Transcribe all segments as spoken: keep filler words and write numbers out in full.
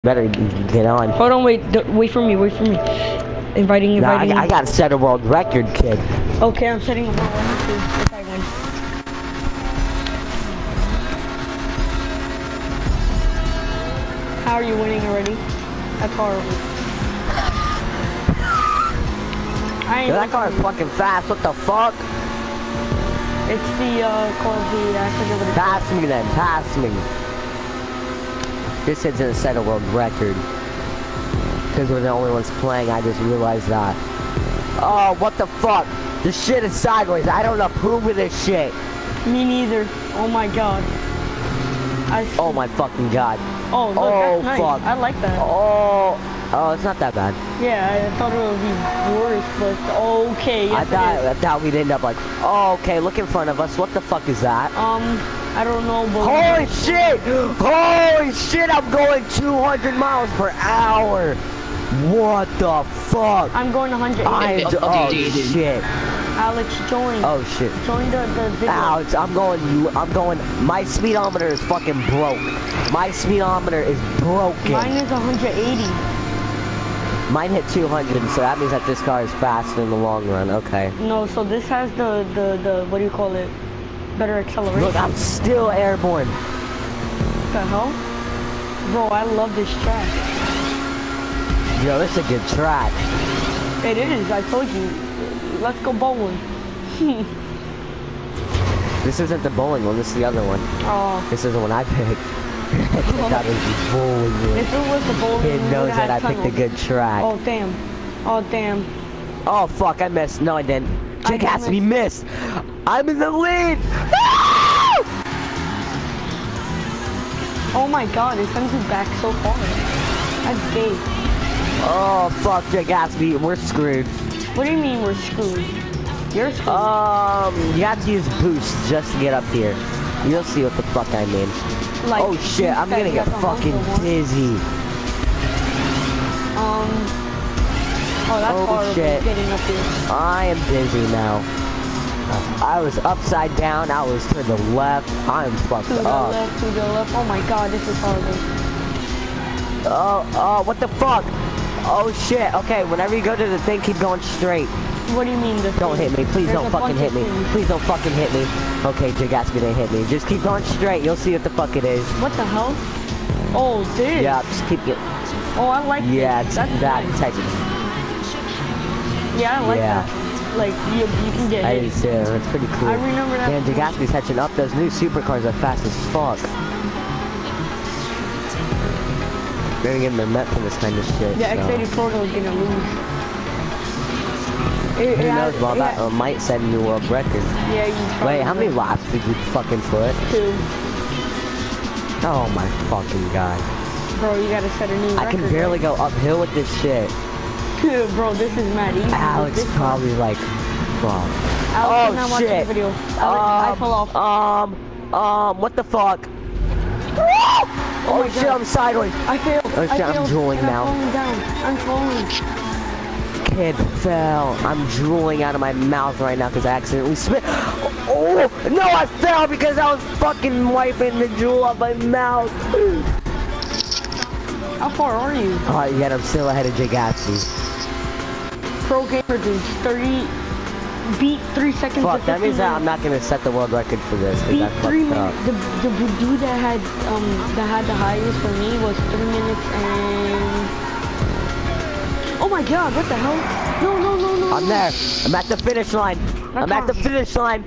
Better get on. Hold on, wait, d wait for me, wait for me. Inviting, inviting. Nah, I, I gotta set a world record, kid. Okay, I'm setting a world record too, if I win. How are you winning already? That's horrible. I ain't Yo, that car is fucking fast, what the fuck? It's the, uh, called the, I forget what it's Pass me then, pass me. This isn't a set a world record. Because we're the only ones playing, I just realized that. Oh, what the fuck? The shit is sideways, I don't approve of this shit. Me neither. Oh my god. I oh my fucking god. Oh, look, oh, that's nice. Fuck. I like that. Oh, oh, it's not that bad. Yeah, I thought it would be worse, but okay. Yes, I thought I thought we'd end up like, oh, okay, look in front of us. What the fuck is that? Um, I don't know, but holy shit! Holy shit! I'm going two hundred miles per hour. What the fuck? I'm going one hundred eighty. I, oh shit! Alex, join. Oh shit! Join the the video. Alex, I'm going. I'm going. My speedometer is fucking broke. My speedometer is broken. Mine is one hundred eighty. Mine hit two hundred, so that means that this car is faster in the long run. Okay. No, so this has the the the what do you call it? Better acceleration. Look, I'm still airborne. What the hell? Bro, I love this track. Yo, this is a good track. It is. I told you. Let's go bowling. This isn't the bowling one. This is the other one. Oh. This is the one I picked. That was the bowling one. If it was the bowling, it knows that I tunnels. picked a good track. Oh damn! Oh damn! Oh fuck! I missed. No, I didn't. Jake has to be missed. I'm in the lead. Oh my god! It sends you back so far. That's gay. Oh fuck, Jake Gatsby, we're screwed. What do you mean we're screwed? You're screwed. Um, you have to use boost just to get up here. You'll see what the fuck I mean. Like, oh shit, I'm gonna get fucking dizzy. Um. Oh, that's oh, horrible shit. Getting up here. I am dizzy now. I was upside down. I was to the left. I'm fucked to up. To the left. To the left. Oh my god, this is horrible. Oh, oh, what the fuck? Oh shit. Okay, whenever you go to the thing, keep going straight. What do you mean the Don't thing? hit me. Please There's don't fucking hit me. Things. Please don't fucking hit me. Okay, Jake Gatsby didn't hit me. Just keep going straight. You'll see what the fuck it is. What the hell? Oh, this. Yeah, just keep it. Oh, I like yeah, this. Yeah, that nice. type. Yeah, I like yeah. that. Like, you, you can get I hit. do too. It's pretty cool. I remember that. Man, Jake Gatsby's catching up. Those new supercars are fast as fuck. They're getting their met for this kind of shit. The so. X eighty Proto is gonna lose. It, Who it knows, has, Bob? That has, uh, might set a new world record. Yeah, you Wait, how many laps did you fucking put? Two. Oh my fucking god. Bro, you gotta set a new I record. can barely go uphill with this shit. Bro, this is mad easy. Alex this probably like, fuck. Alex, oh shit. The video. Um, Alex, I fell off. Um, um, what the fuck? Oh, oh my shit, god. I'm sideways. I failed. Oh shit, I failed. I'm drooling and now. I'm falling down. I'm falling. Kid fell. I'm drooling out of my mouth right now because I accidentally spit. Oh, no, I fell because I was fucking wiping the drool off my mouth. How far are you? Oh, yet I'm still ahead of Jake Gatsby. Pro gamer dude, thirty, beat three seconds. Fuck, that means that I'm not gonna set the world record for this because I three fucked up. The, the dude that had um that had the highest for me was three minutes and oh my god, what the hell? No, no, no, no. I'm no. there. I'm at the finish line. That I'm at the counts. finish line.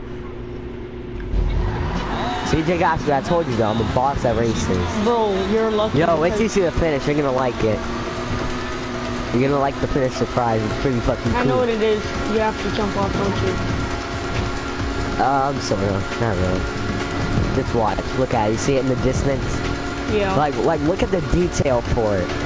C J Gatsby, I told you though, I'm a boss at races. Bro, you're lucky. Yo, wait till you see the finish. You're gonna like it. You're gonna like the finish surprise. It's pretty fucking cool. I know what it is. You have to jump off, don't you? Uh, I'm sorry, not really. Just watch. Look at it. You see it in the distance? Yeah. Like, like, look at the detail for it.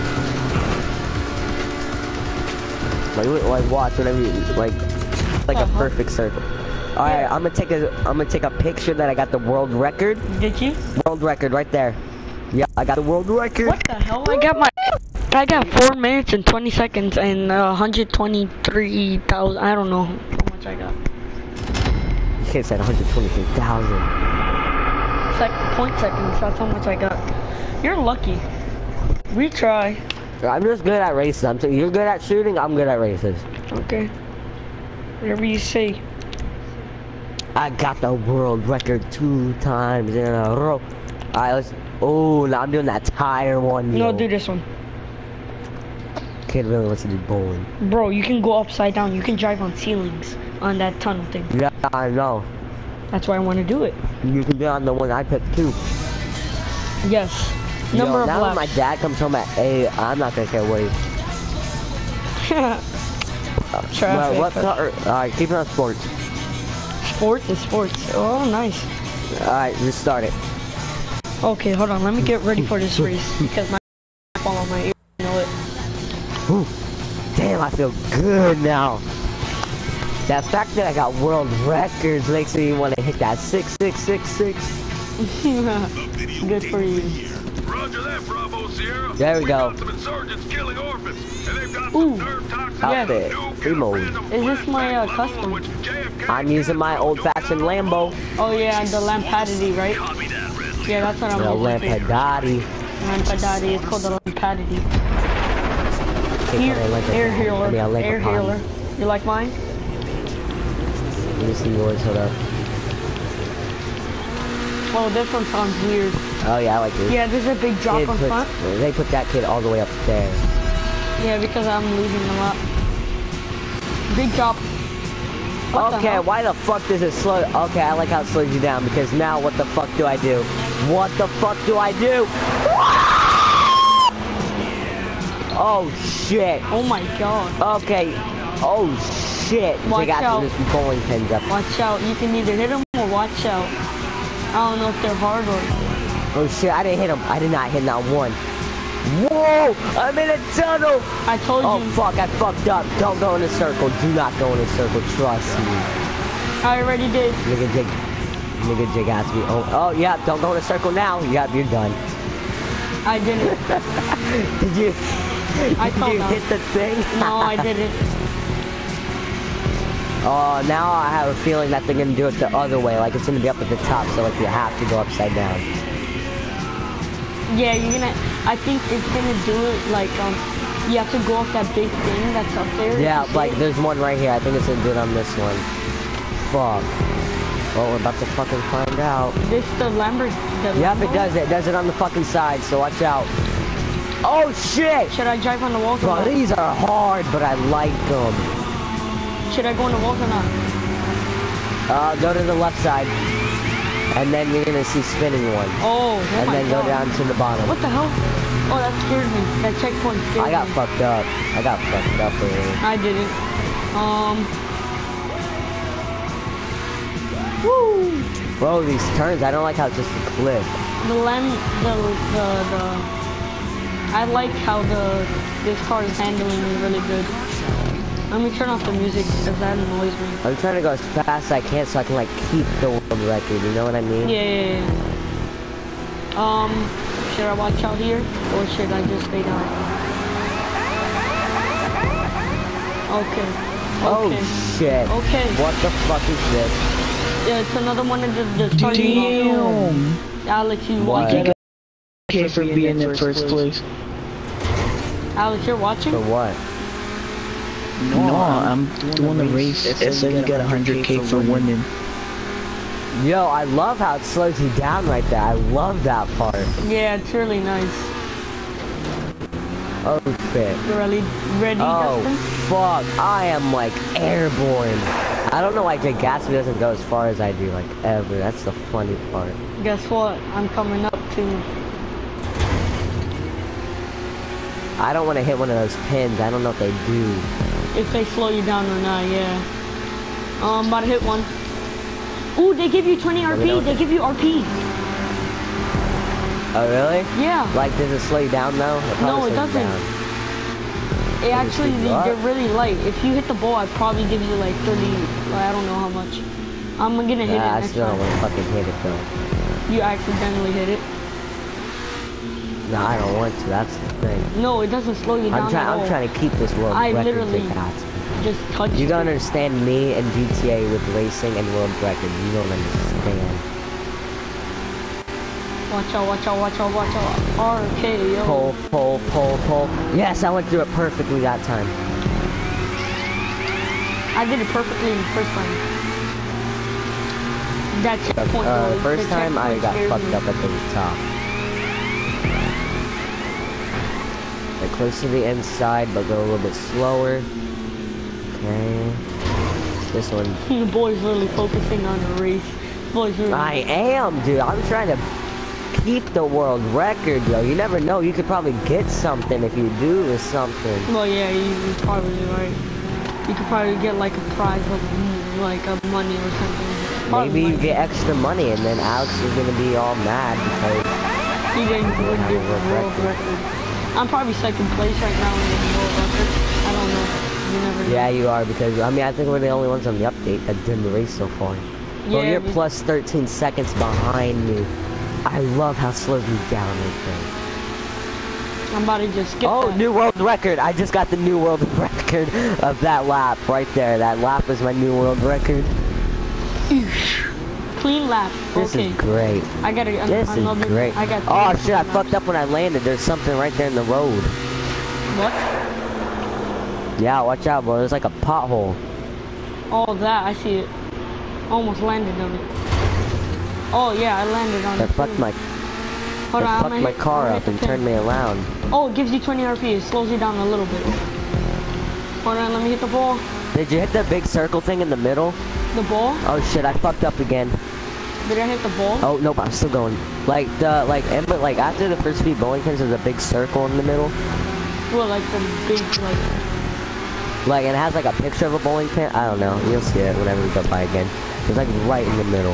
Like, look, like, watch whatever you like, like uh-huh. a perfect circle. All right, yeah. I'm gonna take a, I'm gonna take a picture that I got the world record. Did you? World record right there. Yeah, I got the world record. What the hell? I got my. I got four minutes and twenty seconds and uh, one hundred twenty-three thousand. I don't know how much I got. You can't say one hundred twenty-three thousand. Sec point seconds. That's how much I got. You're lucky. We try. I'm just good at races. I'm so you're good at shooting. I'm good at races. Okay. Whatever you say. I got the world record two times in a row. Alright, let's. Oh, now I'm doing that tire one. No, yo. do this one. Kid really wants to do bowling. Bro, you can go upside down. You can drive on ceilings on that tunnel thing. Yeah, I know. That's why I want to do it. You can be on the one I picked too. Yes. Number Yo, of now when laps. my dad comes home at eight, I'm not gonna care what he. Traffic. What car? Alright, keep it on sports. Sports is sports. Oh, nice. Alright, just start it. Okay, hold on. Let me get ready for this race because my fall on my ear. You know it. Ooh, damn, I feel good now. That fact that I got world records makes me want to hit that six six six six. Good for you. Roger that, Bravo Sierra. There we go. Got some insurgents killing orphans, and they've got Ooh. some nerve toxins. Outfit, free mode. Is this my uh, custom? I'm using my old-fashioned Lambo. Oh yeah, the Lampadity, right? Yeah, that's what I'm The looking for. Lampadati. Lampadati. It's called the Lampadity. Okay, Here, I like it. air I mean, I healer. like Air it. healer. You like mine? Let me see yours. Hold up. Oh, this one sounds weird. Oh yeah, I like this. Yeah, there's a big drop Kid on puts- front. They put that kid all the way up there. Yeah, because I'm losing a lot. Big drop. What the Okay, hell? why the fuck does it slow? Okay, I like how it slows you down because now what the fuck do I do? What the fuck do I do? Oh shit. Oh my god. Okay. Oh shit. Watch They got out. this bowling pins up. Watch out. You can either hit them or watch out. I don't know if they're hard or... Oh shit, I didn't hit him. I did not hit not one. Whoa! I'm in a tunnel! I told Oh you. fuck, I fucked up. Don't go in a circle. Do not go in a circle. Trust me. I already did. Nigga Jig. Nigga Jig has me. Oh, oh yeah, don't go in a circle now. Yeah, you're done. I didn't. Did you? I Did told you them. hit the thing? No, I didn't. Oh, now I have a feeling that they're gonna do it the other way. Like it's gonna be up at the top, so like you have to go upside down. Yeah, you're gonna... I think it's gonna do it like, um... You have to go off that big thing that's up there. Yeah, You see like it? there's one right here. I think it's gonna do it on this one. Fuck. Well, we're about to fucking find out. This the Lambert... The Yep, Lambo? it does it. It does it on the fucking side, so watch out. Oh shit! Should I drive on the walls or Bro, not? these are hard, but I like them. Should I go on the walls or not? Uh, go to the left side. And then you're gonna see spinning one. Oh, oh And my then god. go down to the bottom. What the hell? Oh, that scared me. That checkpoint scared I got me. fucked up. I got fucked up earlier. I didn't. Um... Woo! Bro, these turns, I don't like how it's just a cliff. The lamb, the, the, the, I like how the, this car is handling me really good. Let me turn off the music because that annoys me. I'm trying to go as fast as I can so I can like keep the world record, you know what I mean? Yeah, yeah, yeah. Um, should I watch out here or should I just stay down? Okay. Oh Okay. shit. Okay. What the fuck is this? Yeah, it's another one of the, the starting off. Damn! Alex, you What? watching? Okay for being in first place. Alex, you're watching? For what? No, I'm doing the race. It said you get one hundred K for winning. Yo, I love how it slows you down right there. I love that part. Yeah, it's really nice. Oh shit. You ready? Ready, Oh Dustin? fuck. I am like airborne. I don't know why Jake Gatsby doesn't go as far as I do, like ever. That's the funny part. Guess what? I'm coming up to... I don't want to hit one of those pins. I don't know if they do. If they slow you down or not, yeah. Um, about to hit one. Ooh, they give you twenty R Let me know. P. They give you R P. Oh really? Yeah. Like, does it slow you down though? It No, probably it slows you doesn't. down. It actually, speed you up? they're really light. If you hit the ball, it probably gives you like thirty, like, I don't know how much. I'm gonna hit Nah, it I next still don't time. want to fucking hit it though. You accidentally hit it. No, I don't want to. That's the thing. No, it doesn't slow you down I'm trying. at all. I'm trying to keep this world I record. literally Jake Gatsby. just touched You don't it. understand me and G T A with racing and world record. You don't understand. Watch out, watch out, watch out, watch out. R K, yo. Pull, pull, pull, pull. Yes, I went through it perfectly that time. I did it perfectly the first time. That checkpoint, Uh, though, the first the time I checkpoint got scared fucked me. up at the top. Like close to the inside, but go a little bit slower. Okay. This one. The boy's really focusing on the race. Boy's really. I am, dude. I'm trying to keep the world record, yo. You never know. You could probably get something if you do or something. Well, yeah, you, you're probably right. You could probably get like a prize of mm, like a money or something. Probably Maybe you money. get extra money, and then Alex is gonna be all mad because He didn't you win have the a world world record. record. I'm probably second place right now in the world record. I don't know. You never know. yeah, you are because I mean I think we're the only ones on the update that did the race so far. Well, Yeah, you're we- plus thirteen seconds behind me. I love how it slows me down right there. I'm about to just skip Oh, that. new world record! I just got the new world record of that lap right there. That lap is my new world record. Clean lap. This Okay. is great. I gotta get This another. is great. I got. Oh three shit! I clean fucked laps. up when I landed. There's something right there in the road. What? Yeah, watch out, bro. There's like a pothole. Oh, that I see it. Almost landed on it. Oh yeah, I landed on That it. fucked too. my, Hold that on, I'm fucked gonna my hit- car I'm gonna up hit and the turned pin. me around. Oh, it gives you twenty R P. It slows you down a little bit. Hold on, let me hit the ball. Did you hit the big circle thing in the middle? The ball? Oh shit! I fucked up again. Did I hit the ball? Oh nope, I'm still going. Like the like, and, but like after the first few bowling pins, there's a big circle in the middle. Well, like the big, like. Like, and it has like a picture of a bowling pin. I don't know. You'll see it whenever we go by again. It's like right in the middle.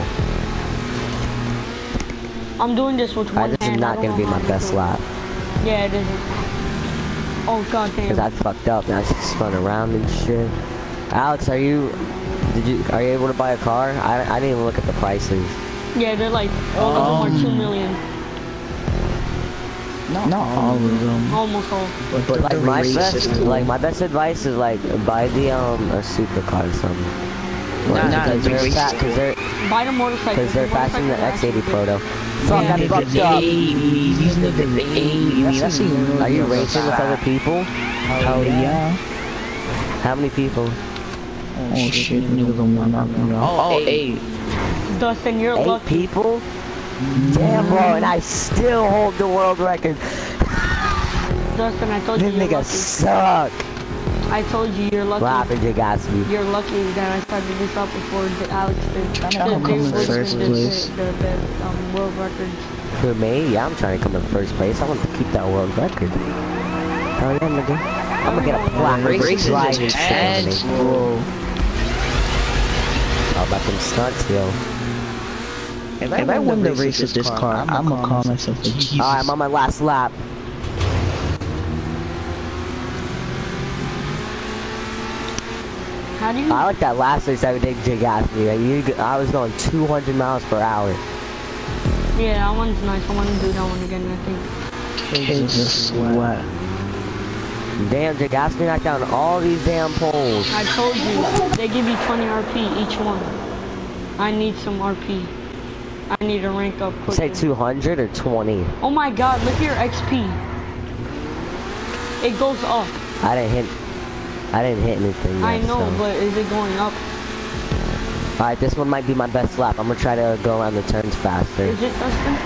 I'm doing this with Uh, one this hand. is I not don't gonna know be how my to best do it. lap Yeah, it isn't. Oh god because damn. I fucked up and I just spun around and shit. Alex, are you? Did you? Are you able to buy a car? I I didn't even look at the prices. Yeah, they're like all of them are two Um, million. Not, not all of them. Almost all. But, but Like the my race best, is cool. like my best advice is like buy the um a supercar or something. Nah, nah, because the they're race fat, is because they're Buy the motorcycle. because they're The faster than the motorcycle X eighty actually Pro good. though. Fuck, Yeah, I the- fucked the up. eighties, these are the eighties. That's even Are you really racing with fast. other people? Hell yeah. How many people? Oh shit, niggas don't want nothing. Oh, eight. Dustin, you're Eight lucky. people? Damn, bro, and I still hold the world record. Dustin, I told you This you're nigga lucky. suck. I told you you're lucky. What happened, Jay Gatsby? You're lucky that I started this up before the Alex did. Trying to Because come they in was first the- place. The, the, the um, world records. For me, yeah, I'm trying to come in first place. I want to keep that world record. Hell yeah, nigga. I'm gonna get a plaque Race for is driving intense, ceremony. bro. How about them stunts, yo? If I, if I win the race with this car, I'm gonna call myself a Jesus. Alright, I'm on my last lap. How do you? I like that last race I did, Jay Gatsby. Like, you, I was going two hundred miles per hour. Yeah, that one's nice. I want to do that one again, I think. Kids are sweat. Damn, Jay Gatsby knocked down all these damn poles. I told you, they give you twenty R P each one. I need some R P. I need to rank up You say quicker. two hundred or twenty? Oh my god, look at your X P. It goes up. I didn't hit. I didn't hit anything yet, I know, so. but is it going up? Alright, this one might be my best lap. I'm gonna try to go around the turns faster. Is it, Dustin?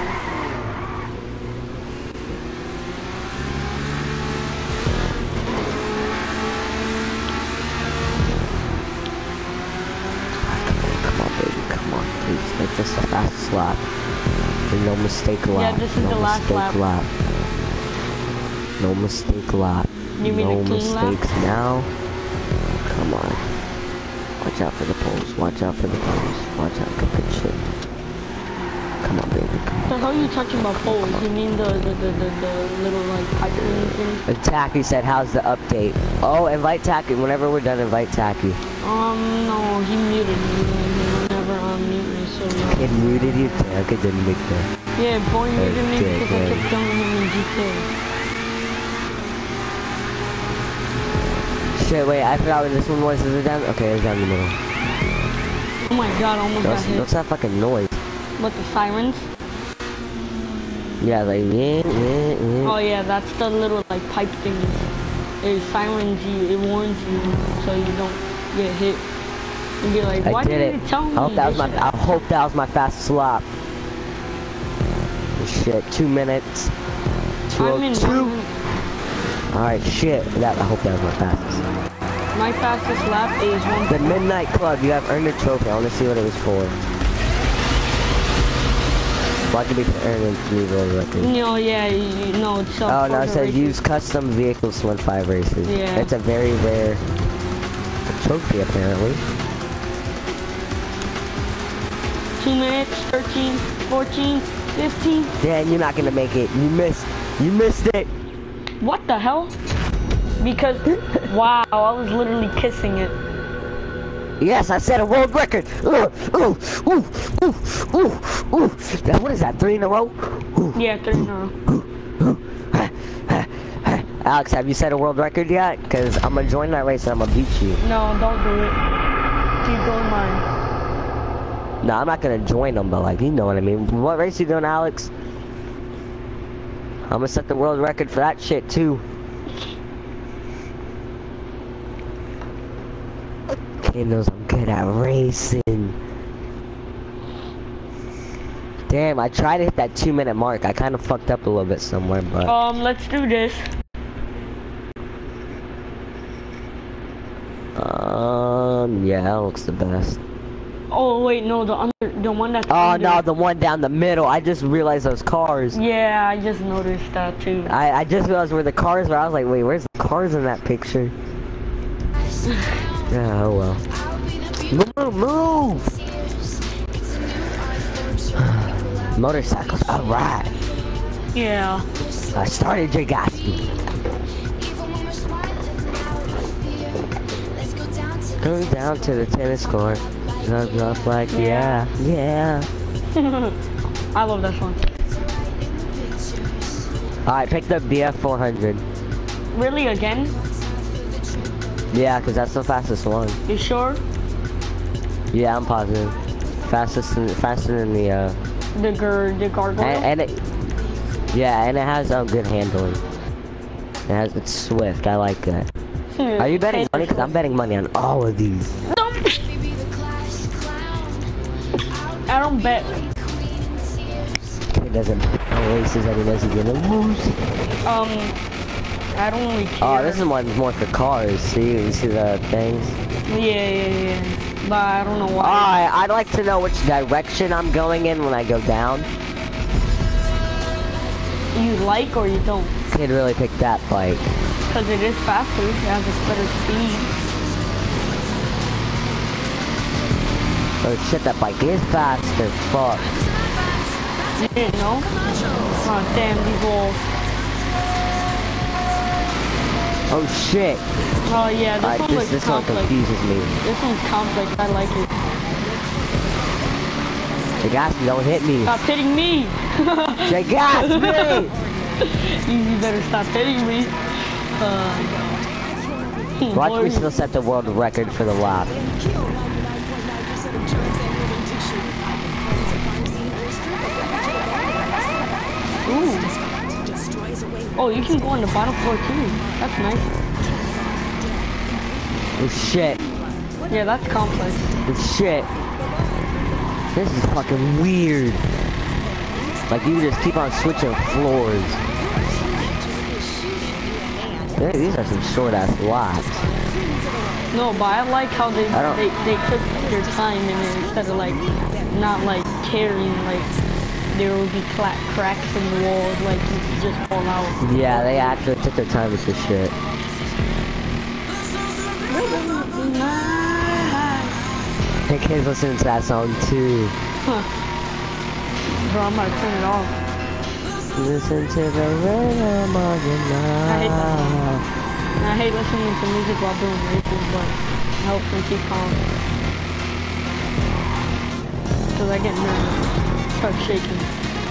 Come on, baby. Come on, please. Make this the fastest lap. And no mistake lap. this is no the last mistake lap. No mistake lap. You mean no a clean lap? mistakes now. Come on. Watch out for the poles. Watch out for the poles. Watch out for good shit. Come on, baby. Come on. So how are you talking about poles? You mean the the, the, the, the little like pipeline thing? And Tacky said, how's the update? Oh, invite Tacky. Whenever we're done, invite Tacky. Um, no, he muted me. He never unmute me, so no. It muted you? Tacky didn't make that. Yeah, boy muted me Okay, because I good. kept telling him in G T A. Shit, wait, I forgot what this one was. Is it down? Okay, it's down the middle. Oh my god, I almost got What's, hit. what's that fucking noise? But the sirens? Yeah, like yeah, yeah, yeah. Oh yeah, that's the little like pipe thing. It sirens you, it warns you so you don't get hit. And be like, why I did didn't it. you tell me? I hope that was They my. should've- I hope that was my fastest lap. Shit, two minutes. Two I'm in oh two. one- All right, shit. That I hope that was my fastest. My fastest lap is one. The Midnight Club. You have earned a trophy. I want to see what it was for. Why could we earn a three world record? No, yeah, you, no, it's uh, Oh no, it Forza says races. use custom vehicles to win five races. Yeah. It's a very rare trophy apparently. Two minutes, thirteen, fourteen, fifteen. Dan, you're not gonna make it. You missed. You missed it. What the hell? Because, wow, I was literally kissing it. Yes, I set a world record. Ooh, ooh, ooh, ooh, ooh, ooh. That, what is that? Three in a row? Ooh, Yeah, three in a row. ooh. Alex, have you set a world record yet? Cause I'm gonna join that race and I'm gonna beat you. No, don't do it. Keep going mine. No, I'm not gonna join them, but like, you know what I mean. What race you doing, Alex? I'm gonna set the world record for that shit too. Kid knows I'm good at racing. Damn, I tried to hit that two minute mark. I kind of fucked up a little bit somewhere, but. Um, let's do this. Um, yeah, that looks the best. Oh wait, no, the under, the one that's Oh under. no, the one down the middle. I just realized those cars. Yeah, I just noticed that too. I, I just realized where the cars were. I was like, wait, where's the cars in that picture? Yeah, oh well. Move, move! Motorcycles, alright. Yeah. I started Jay Gatsby. Go down to the tennis court. Love, love, like, yeah, yeah. I love that song. Alright, pick the B F four hundred. Really, again? Yeah, because that's the fastest one. You sure? Yeah, I'm positive. Fastest, than, faster than the, uh... The gar, the gargoyle? And, and it... Yeah, and it has um, good handling. It has, it's swift, I like that. Hmm, Are you betting Taylor money? Because I'm betting money on all of these. Swift. I don't bet. He doesn't know races that he knows he's gonna lose. Um, I don't really care. Oh, this is one more for cars. See, you see the things? Yeah, yeah, yeah. But I don't know why. Alright, I'd like to know which direction I'm going in when I go down. You like or you don't? Kid really picked that bike. Because it is faster. It has a better speed. Oh shit, that bike is faster. Fuck. You didn't know? Oh, damn, these walls. Oh shit. Oh, yeah, this Alright, one this, looks this one complex. confuses me. This one's complex. I like it. Jay Gatsby, don't hit me. Stop hitting me! Jay Gatsby! You better stop hitting me. Uh, Watch boy, me still set the world record for the lap. Ooh. Oh, you can go on the bottom floor too. That's nice. Oh shit. Yeah, that's complex. Oh shit. This is fucking weird. Like you just keep on switching floors. Yeah, these are some short ass laps. No, but I like how they I don't- they, they took their time in it instead of like not like caring like there will be cla cracks in the walls like you could just fall out. Yeah, they actually took their time with this shit. Hey kids, listening to that song too. Huh. Bro, I'm gonna turn it off. Listen to the rhythm of your I hate that song. life. And I hate listening to music while doing races, but it helps me keep calm. Cause I get nervous. Start shaking.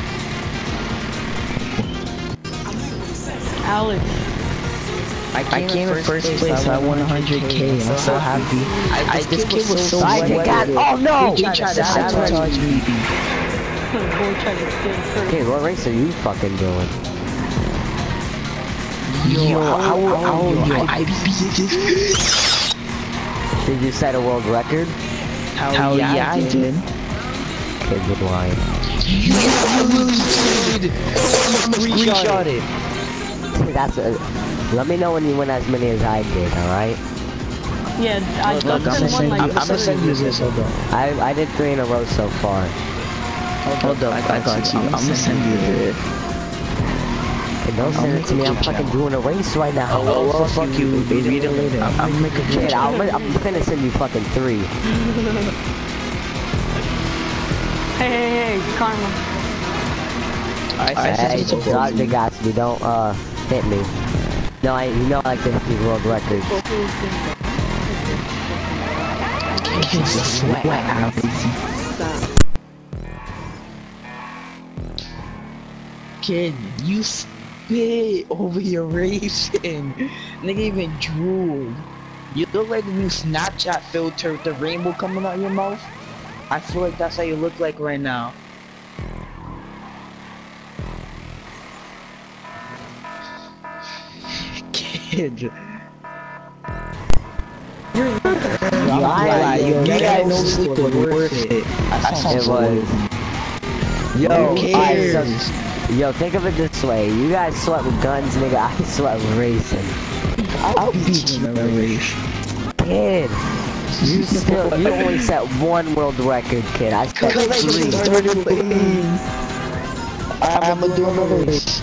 Alex. I came in first place, I won one hundred K, and I'm so happy. I, this kid was so I wet. got, oh no! He tried to sabotage me. Boy trying to steal first. Okay, what race are you fucking doing? Yo, how, how, how, yo, I beat this. Did you set a world record? Hell, Hell yeah, yeah, I did. did. Okay, good line. You really did. Screenshot it. That's a, let me know when you win as many as I did, alright? Yeah, I look, look, I'm gonna like, send, send you this, hold on. I, I did three in a row so far. Hold up, I got you. I'm gonna send you this. Hey, don't send it to me, I'm fucking doing a race right now. Oh, well, fuck you, read it later. I'm gonna make a kid, I'm, I'm gonna send you fucking three. Hey, hey, hey, Karma. Hey, hey Doctor Gatsby, don't, uh, hit me. No, I, you know I like to hit these world records. It's a sweat out. Kid, you spit over your racing. Nigga even drooled. You look like the new Snapchat filter with the rainbow coming out your mouth. I feel like that's how you look like right now. Kid. You're lying. Yo, you guys no sleep was worth it. It was. Yo, I, yo, think of it this way. You guys sweat with guns, nigga. I sweat with racing. I'll beat you in a race. Kid. You still, you only set one world record, kid. I set three. I'm gonna do another race.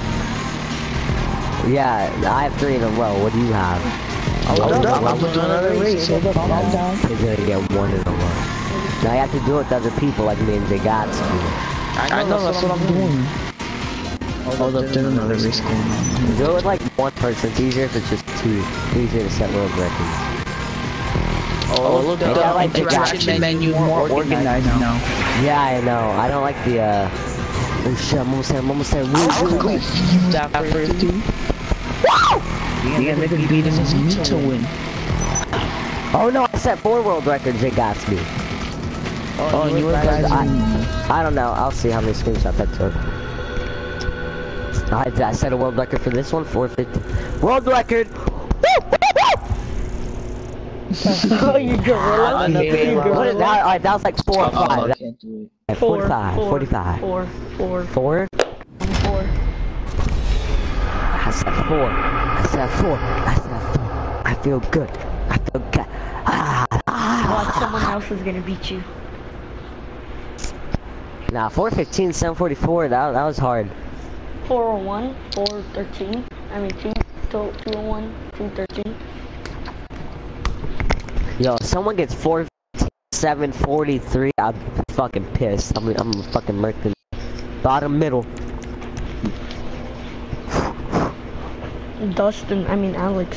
Yeah, I have three in a row. What do you have? I'm gonna do another race. Hold up, I'm down. He's gonna get one in a row. Now you have to do it with other people like me and Zagatsky. I know, that's what I'm doing. Hold up, there's another race going on. Do it with like one person. It's easier if it's just two. It's easier to set world records. Oh, look at that, like the interaction menu more organized now. Yeah, I know. I don't like the, uh... oh shit, I'm almost there, I'm almost there. Woo! That first two. Wow! You gotta make beat him need to win. Oh no, I set four world records, it got me. Oh, oh you were guys... I, I don't know, I'll see how many screenshots I took. I, I set a world record for this one, four fifty. World record! Oh, you gorilla. You gorilla. That, alright, that was like four or five. I can't do it. Four, forty-five, four, forty-five. Four, four. Four? Four. I said four. I said four. I said four. I feel good. I feel good. Ah, ah. Watch, someone else is gonna beat you. Nah, four fifteen, seven forty-four, that, that was hard. four oh one, four thirteen. I mean, two oh one, two thirteen. Yo, if someone gets four seven forty-three, I'm fucking pissed. I'm, I'm fucking murking. Bottom middle. Dustin, I mean Alex.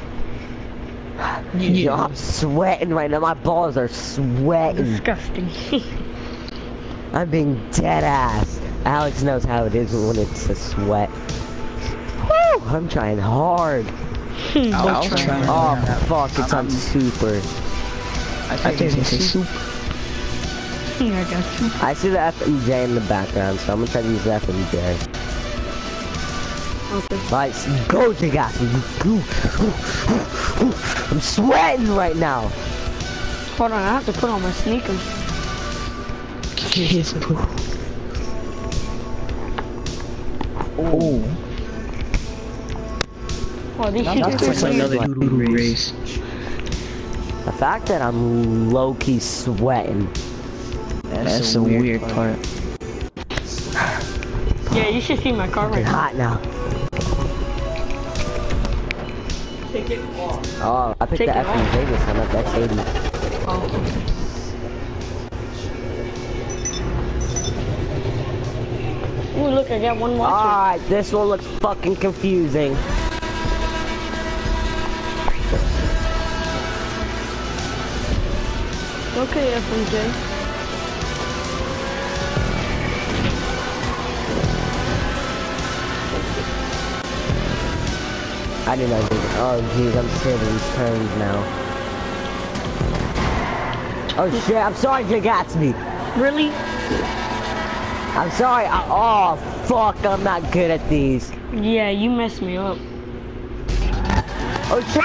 Yo, I'm sweating right now. My balls are sweating. Disgusting. I'm being dead ass. Alex knows how it is when it's a sweat. Woo! I'm trying hard. I'll try. Oh fuck, it's on super. I think it's a soup. I got soup. I see the F and J in the background, so I'm gonna try to use the F and J. Okay. Alright, go Jagasi. I'm sweating right now. Hold on, I have to put on my sneakers. Kiss. Oh. Oh, these That's sneakers like are another weird. doodoo race. The fact that I'm low-key sweating. That's, That's the weird, weird part. Yeah, you should see my car right It's now. hot now. Take it off. Oh, I picked Take the it F and J this time, not the X eighty. Oh. Ooh, look, I got one watcher. Alright, this one looks fucking confusing. Okay, F and J. I didn't know. Oh jeez, I'm saving these turns now. Oh shit, I'm sorry, Jagatsby. Really? I'm sorry. I, oh, fuck. I'm not good at these. Yeah, you messed me up. Oh, shit.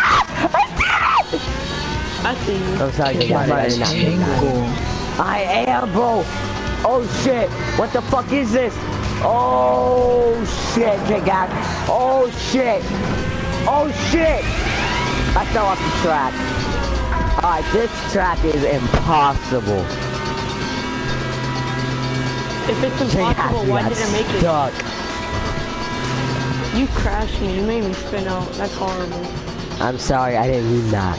I see you. I'm sorry, Get guys. my I did not mean that. angle. I am, bro. Oh, shit. What the fuck is this? Oh, shit, Jigga. Oh, shit. Oh, shit. I fell off the track. Alright, this track is impossible. If it's impossible, why did I make it? Stuck. You crashed me. You made me spin out. That's horrible. I'm sorry, I didn't mean that.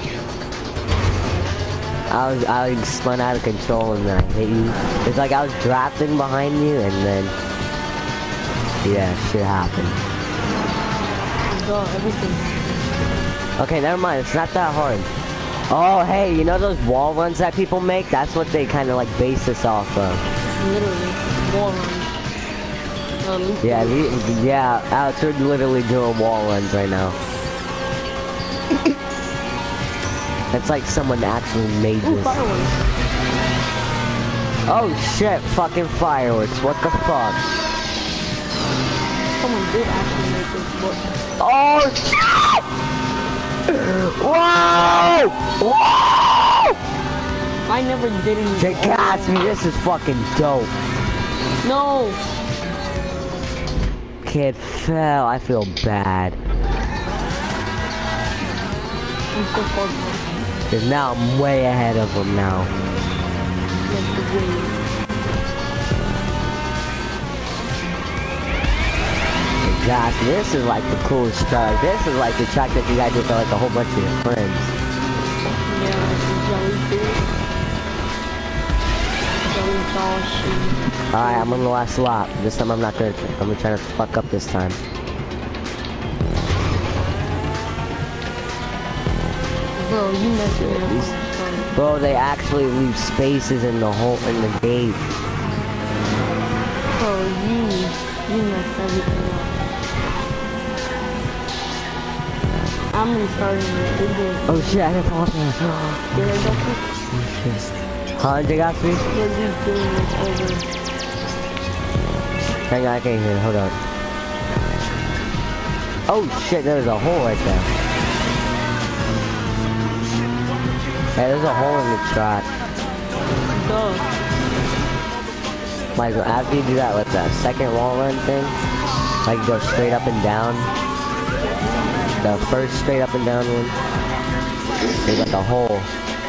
I was I was spun out of control and then I hit you. It's like I was drafting behind you and then yeah, shit happened. Oh, everything. Okay, never mind. It's not that hard. Oh, hey, you know those wall runs that people make? That's what they kind of like base this off of. Literally, wall runs. Um, Yeah, the, yeah, Alex, we're literally doing wall runs right now. It's like someone actually made ooh, this. fireworks. Oh shit, fucking fireworks. What the fuck? Someone did actually make this, but Oh shit! Whoa! Whoa! I never did any. Jay Gatsby, this is fucking dope. No. Kid fell. I feel bad. I'm so far behind. Cause now I'm way ahead of him now. Like the wave. Gosh, this is like the coolest track. This is like the track that you guys do for like a whole bunch of your friends. Yeah, jelly fish. Jelly Josh. Alright, I'm on the last lap. This time I'm not gonna, I'm gonna try to fuck up this time. Bro, you messed me up. Bro, they actually leave spaces in the hole, in the gate. Bro, you, you messed everything up. I'm restarting it. You're good. Oh shit, I didn't fall off there. You're right, Doctor? Huh, Jay Gatsby? You're just doing this over. Hang on, I can't hear. Hold on. Oh shit, there's a hole right there. Hey, there's a hole in the track. Duh. Might as well, after you do that with that second wall run thing, like go straight up and down. The first straight up and down one, there's like a hole.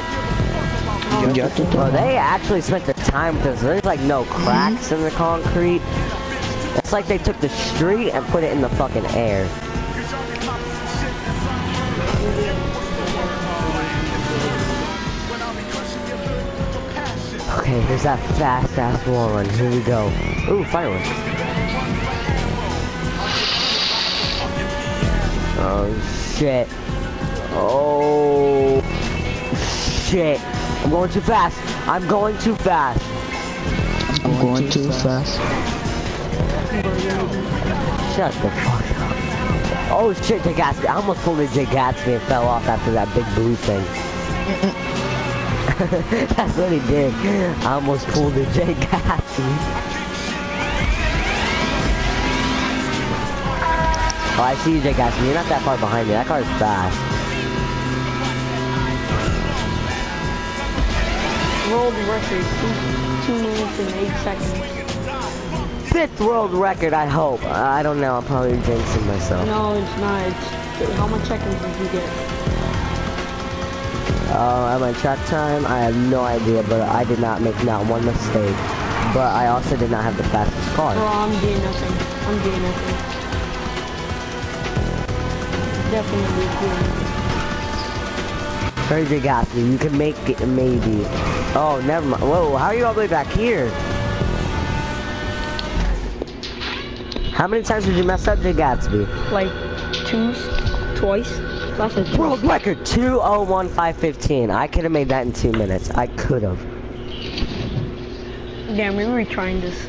Well, they actually spent the time because there's like no cracks in the concrete. It's like they took the street and put it in the fucking air. Okay, here's that fast ass wall run. Here we go. Ooh, fireworks. Oh shit. Oh shit. I'm going too fast. I'm going too fast. I'm going too fast. Shut the fuck up. Oh shit, Jay Gatsby. I almost pulled a Jay Gatsby and fell off after that big blue thing. That's what he did. I almost pulled a Jay Gatsby. Oh, I see you, Jay Gatsby. You're not that far behind me. That car is fast. World record, two, two minutes and eight seconds. Fifth world record, I hope. Uh, I don't know. I'm probably jinxing myself. No, it's not. It's, how much seconds did you get? Uh, at my track time, I have no idea, but I did not make not one mistake. But I also did not have the fastest car. Bro, I'm doing nothing. I'm doing nothing. Definitely doing nothing. Where's your Gatsby? You can make it, maybe. Oh, never mind. Whoa, how are you all the way back here? How many times did you mess up, Jay Gatsby? Like, two, twice. That's a World record, two oh one five fifteen. I could have made that in two minutes. I could have. Damn, we're retrying this.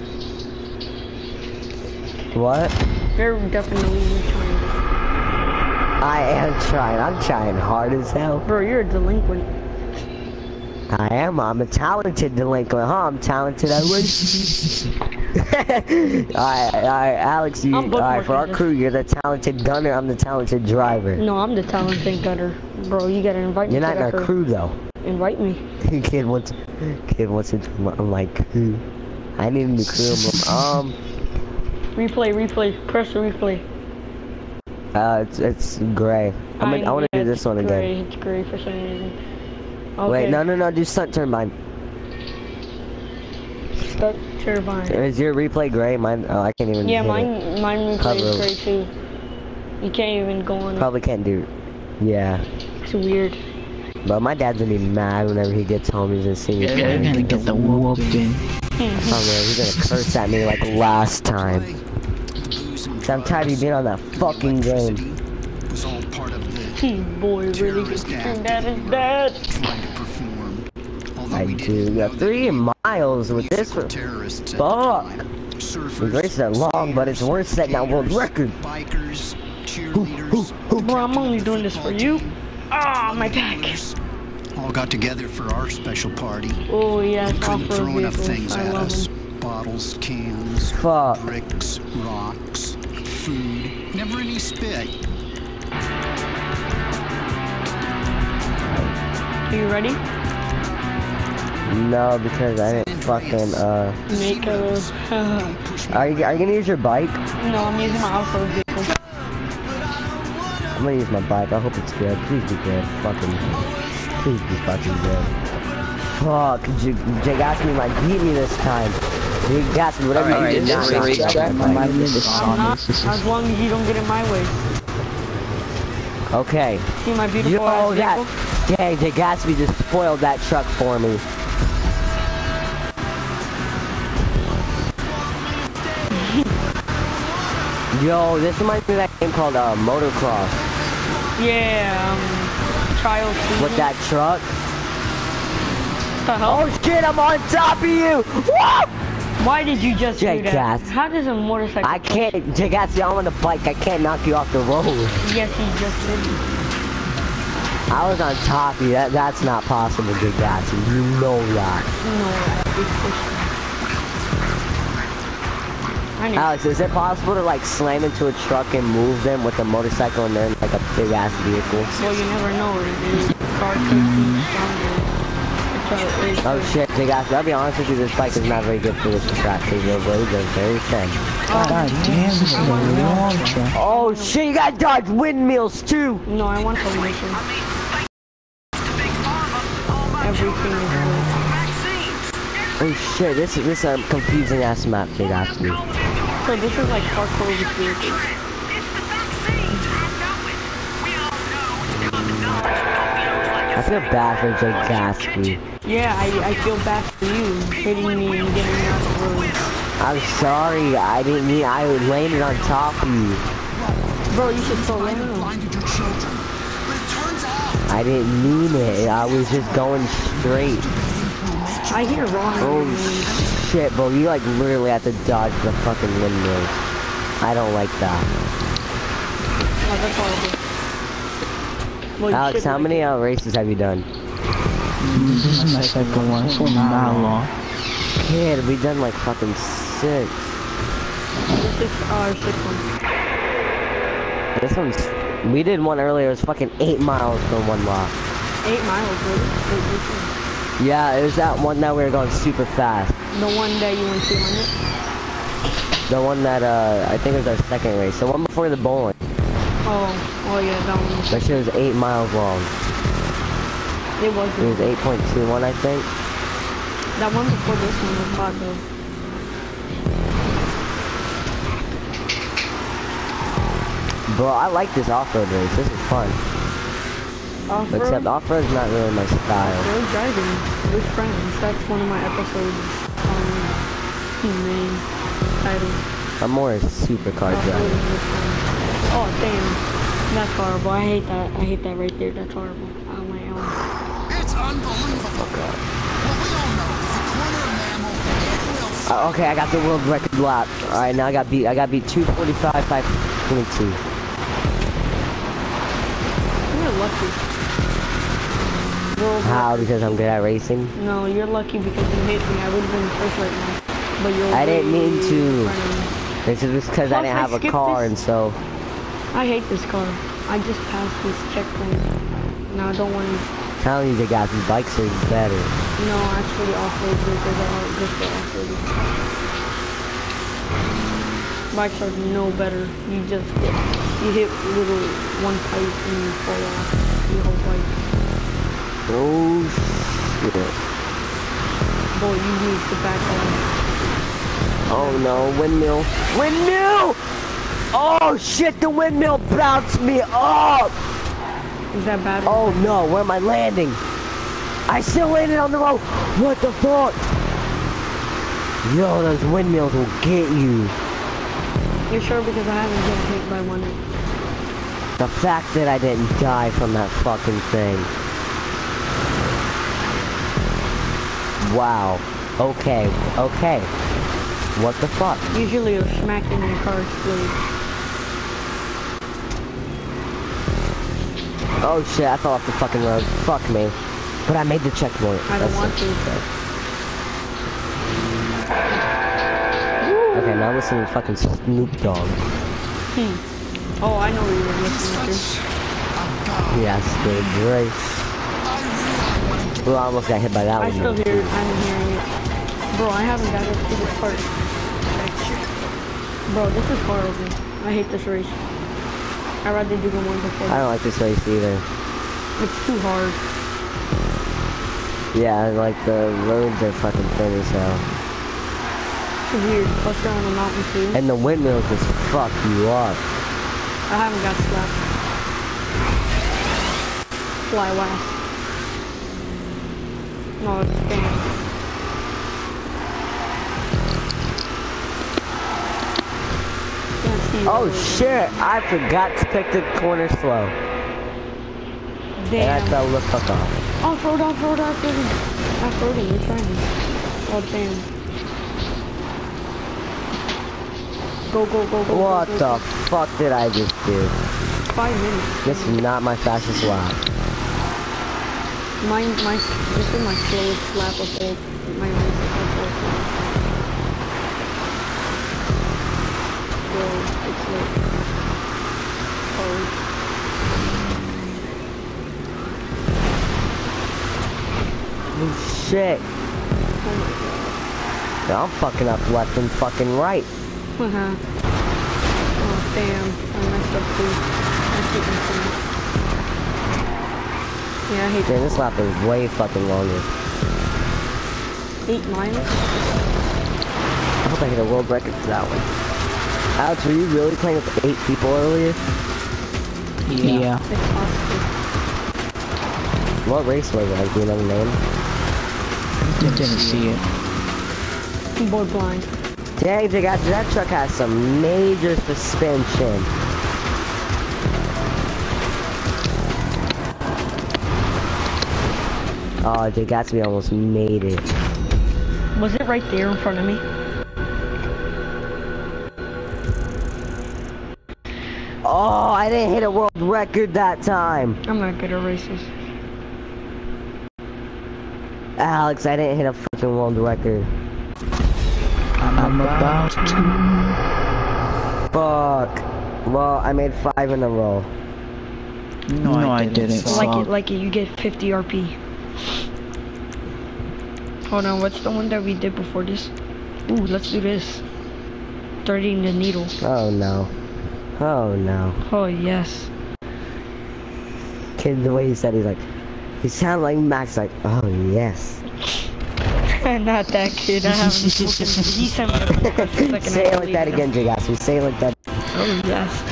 What? We're definitely retrying this. I am trying. I'm trying hard as hell. Bro, you're a delinquent. I am. I'm a talented delinquent, huh? I'm talented. I wish. Alright, alright, Alex, you, I'm alright, for our bookmarking crew, you're the talented gunner, I'm the talented driver. No, I'm the talented gunner. Bro, you gotta invite me You're to not in that our crew, though. Invite me. Kid wants, kid wants into my, my crew. I need a new crew. Um, Replay, replay, press the replay. uh, it's, it's gray. I'm gonna, I wanna yeah, do this it's one gray, again. It's gray for some reason. Okay. Wait, no, no, no, do stunt turbine. Stunt turbine. Is your replay gray? Mine, oh, I can't even Yeah, hit mine, it. mine replay Cover. is gray too. You can't even go on it. Probably can't do, yeah. It's weird. But my dad's gonna be mad whenever he gets home. He's gonna see me You're playing. gonna get the whooping. Oh man, he's gonna curse at me like last time. So I'm tired of being on that fucking game. Was all part of the Hmm, boy, really good. terrorist That is bad. trying to perform. Although I we do. didn't We know got that three miles with these this were one. terrorists at Fuck. the time. We Surfers, raced that long, but it's worth setting that world record. bikers, cheerleaders, Bro, I'm only doing this for you. Ah, my back. all got together for our special party. Oh yes, Couldn't off-road throw enough vehicles. things I at love us. them. Bottles, cans, Fuck. bricks, rocks, food. Never any spit. Are you ready? No, because I didn't fucking uh. Make a. Are you are you gonna use your bike? No, I'm using my off-road vehicle. I'm gonna use my bike. I hope it's good. Please be good. Fucking. Please be fucking good. Fuck. J Jay Gatsby might beat me this time. Jay Gatsby, whatever you Alright, do, is not this a race racetrack? my I'm bike. not in this I'm song. not, This is as long as you don't get in my way. Okay. See my beautiful Yo, ass that. vehicle? Dang, Jay Gatsby just spoiled that truck for me. Yo, this reminds me of that game called uh, Motocross. Yeah, um, trial season. With that truck. What the hell? Oh shit, I'm on top of you! Woo! Why did you just Jay do that? Gatsby. How does a motorcycle? I can't, Jay Gatsby, I'm on the bike. I can't knock you off the road. Yes, he just did. I was on top of you. That, that's not possible, Jay Gatsby. You know that. No, it's I need. Alex, is it possible to like slam into a truck and move them with a motorcycle and they're in like a big ass vehicle? Well, you never know. It is car safety. It's Oh shit, Jay Gatsby, I'll be honest with you, this bike is not very good for this track because the roads are very thin. God damn, this is a long track. Oh shit, you gotta dodge windmills too! No, I want the mission. Everything is good. Oh shit, this is this is a confusing ass map, Jay Gatsby. So this is like parkour with vehicles. I feel bad for Jay Gatsby. Yeah, I, I feel bad for you hitting me and getting me off the road. I'm sorry, I didn't mean, I landed on top of you. Bro, you should throw in them. Blinded your children. But it turns out I didn't mean it, I was just going straight. I hear wrong. Oh shit, bro, you like literally have to dodge the fucking windmills. I don't like that. Oh, that's horrible. Well, you Alex, should how like many it. uh, races have you done? This is my second one. It's only not long. Kid, we done like fucking six. This is our sixth one. This one's, we did one earlier, it was fucking eight miles from one lot. Eight miles, really? Wait, which one? Yeah, it was that one that we were going super fast. The one that you went two hundred? The one that, uh, I think it was our second race. The one before the bowling. Oh, oh yeah, that one. That shit was eight miles long. It was. It was eight point two one, I think. That one before this one was hot though. Bro, I like this off-road race. This is fun. Off-road? Except off-road's not really my style. Road driving with friends. That's one of my episodes. Um, main titles. I'm more a supercar Off-roading driver. with friends. Oh damn, that's horrible. I hate that. I hate that right there. That's horrible. Oh my god. it's unbelievable. Well, we all know the corner mammal, it will Uh, okay, I got the world record lap. All right, now I got beat. I got beat two forty-five, five twenty-two. You're lucky. World How? record. Because I'm good at racing. No, you're lucky because you hit me. I would have been first right now. But you'll I didn't be mean to. running. This is just because I Plus, didn't I have a skipped car this. and so. I hate this car. I just passed this checkpoint. Now I don't want to. Telling you the guys, these bikes are better. No, actually, off-road vehicles are good for off-roading. Bikes are no better. You just hit, you hit little one pipe and you fall off the whole bike. Oh shit. Boy, you need to back off. Oh no, windmill. Windmill! Oh shit, the windmill bounced me up! Is that bad? Oh no, where am I landing? I still landed on the road! What the fuck? Yo, those windmills will get you. You're sure? Because I haven't been hit by one. The fact that I didn't die from that fucking thing. Wow. Okay, okay. What the fuck? Usually you're smacking your car explodes. Oh shit, I fell off the fucking road. Fuck me. But I made the checkpoint. I don't That's want it. to. Okay, now listen to fucking Snoop Dogg. Hmm. Oh, I know what you're listening to. Yes, the Grace. Well, I almost got hit by that I one. still though, hear too. it. I'm hearing it. Bro, I haven't got up to this part. Bro, this is horrible. I hate this race. I'd rather do the one before. I don't like this race either. It's too hard. Yeah, like the roads are fucking thin as hell. It's weird. Plus you're on a mountain too. And the windmills just fuck you up. I haven't got slapped. Fly west. No, it's spam. Can't see Oh road. shit, I forgot to pick the corner slow. And I Damn. fell the fuck off. Off-road, off-road, off-road. Off-roading, you're trying. Oh, damn. Go, go, go, go, What go, go, the go. fuck did I just do? Five minutes. This is not my fastest lap. Mine, my, this is my slowest lap of all my races of all time. So, it's like, oh. Oh shit. Oh my god. Now I'm fucking up left and fucking right. Uh-huh. Oh, damn. I messed up too. I hate myself. Yeah, I hate Dude, this lap is way fucking longer. eight miles. I hope I hit a world record for that one. Alex, were you really playing with eight people earlier? Yeah. It's possible. What race was it? Like, do you know the name? I didn't see it. I'm bored blind. Dang, Jay, guys, that truck has some major suspension. Oh, Jay Gatsby almost made it. Was it right there in front of me? Oh, I didn't hit a world record that time. I'm not good at races. Alex, I didn't hit a fucking world record. I'm about to. Fuck. Well, I made five in a row. No, no I didn't. Like Fuck. it, like it, you get fifty R P. Hold on, what's the one that we did before this? Ooh, let's do this. Threading the needle. Oh no. Oh no. Oh yes. Kid, the way he said, he's like, he sounded like Max, like, oh yes. Not that kid. I haven't spoken. He sent me a second. Say it like that again, Jay Gatsby. Say it like that. Oh yes.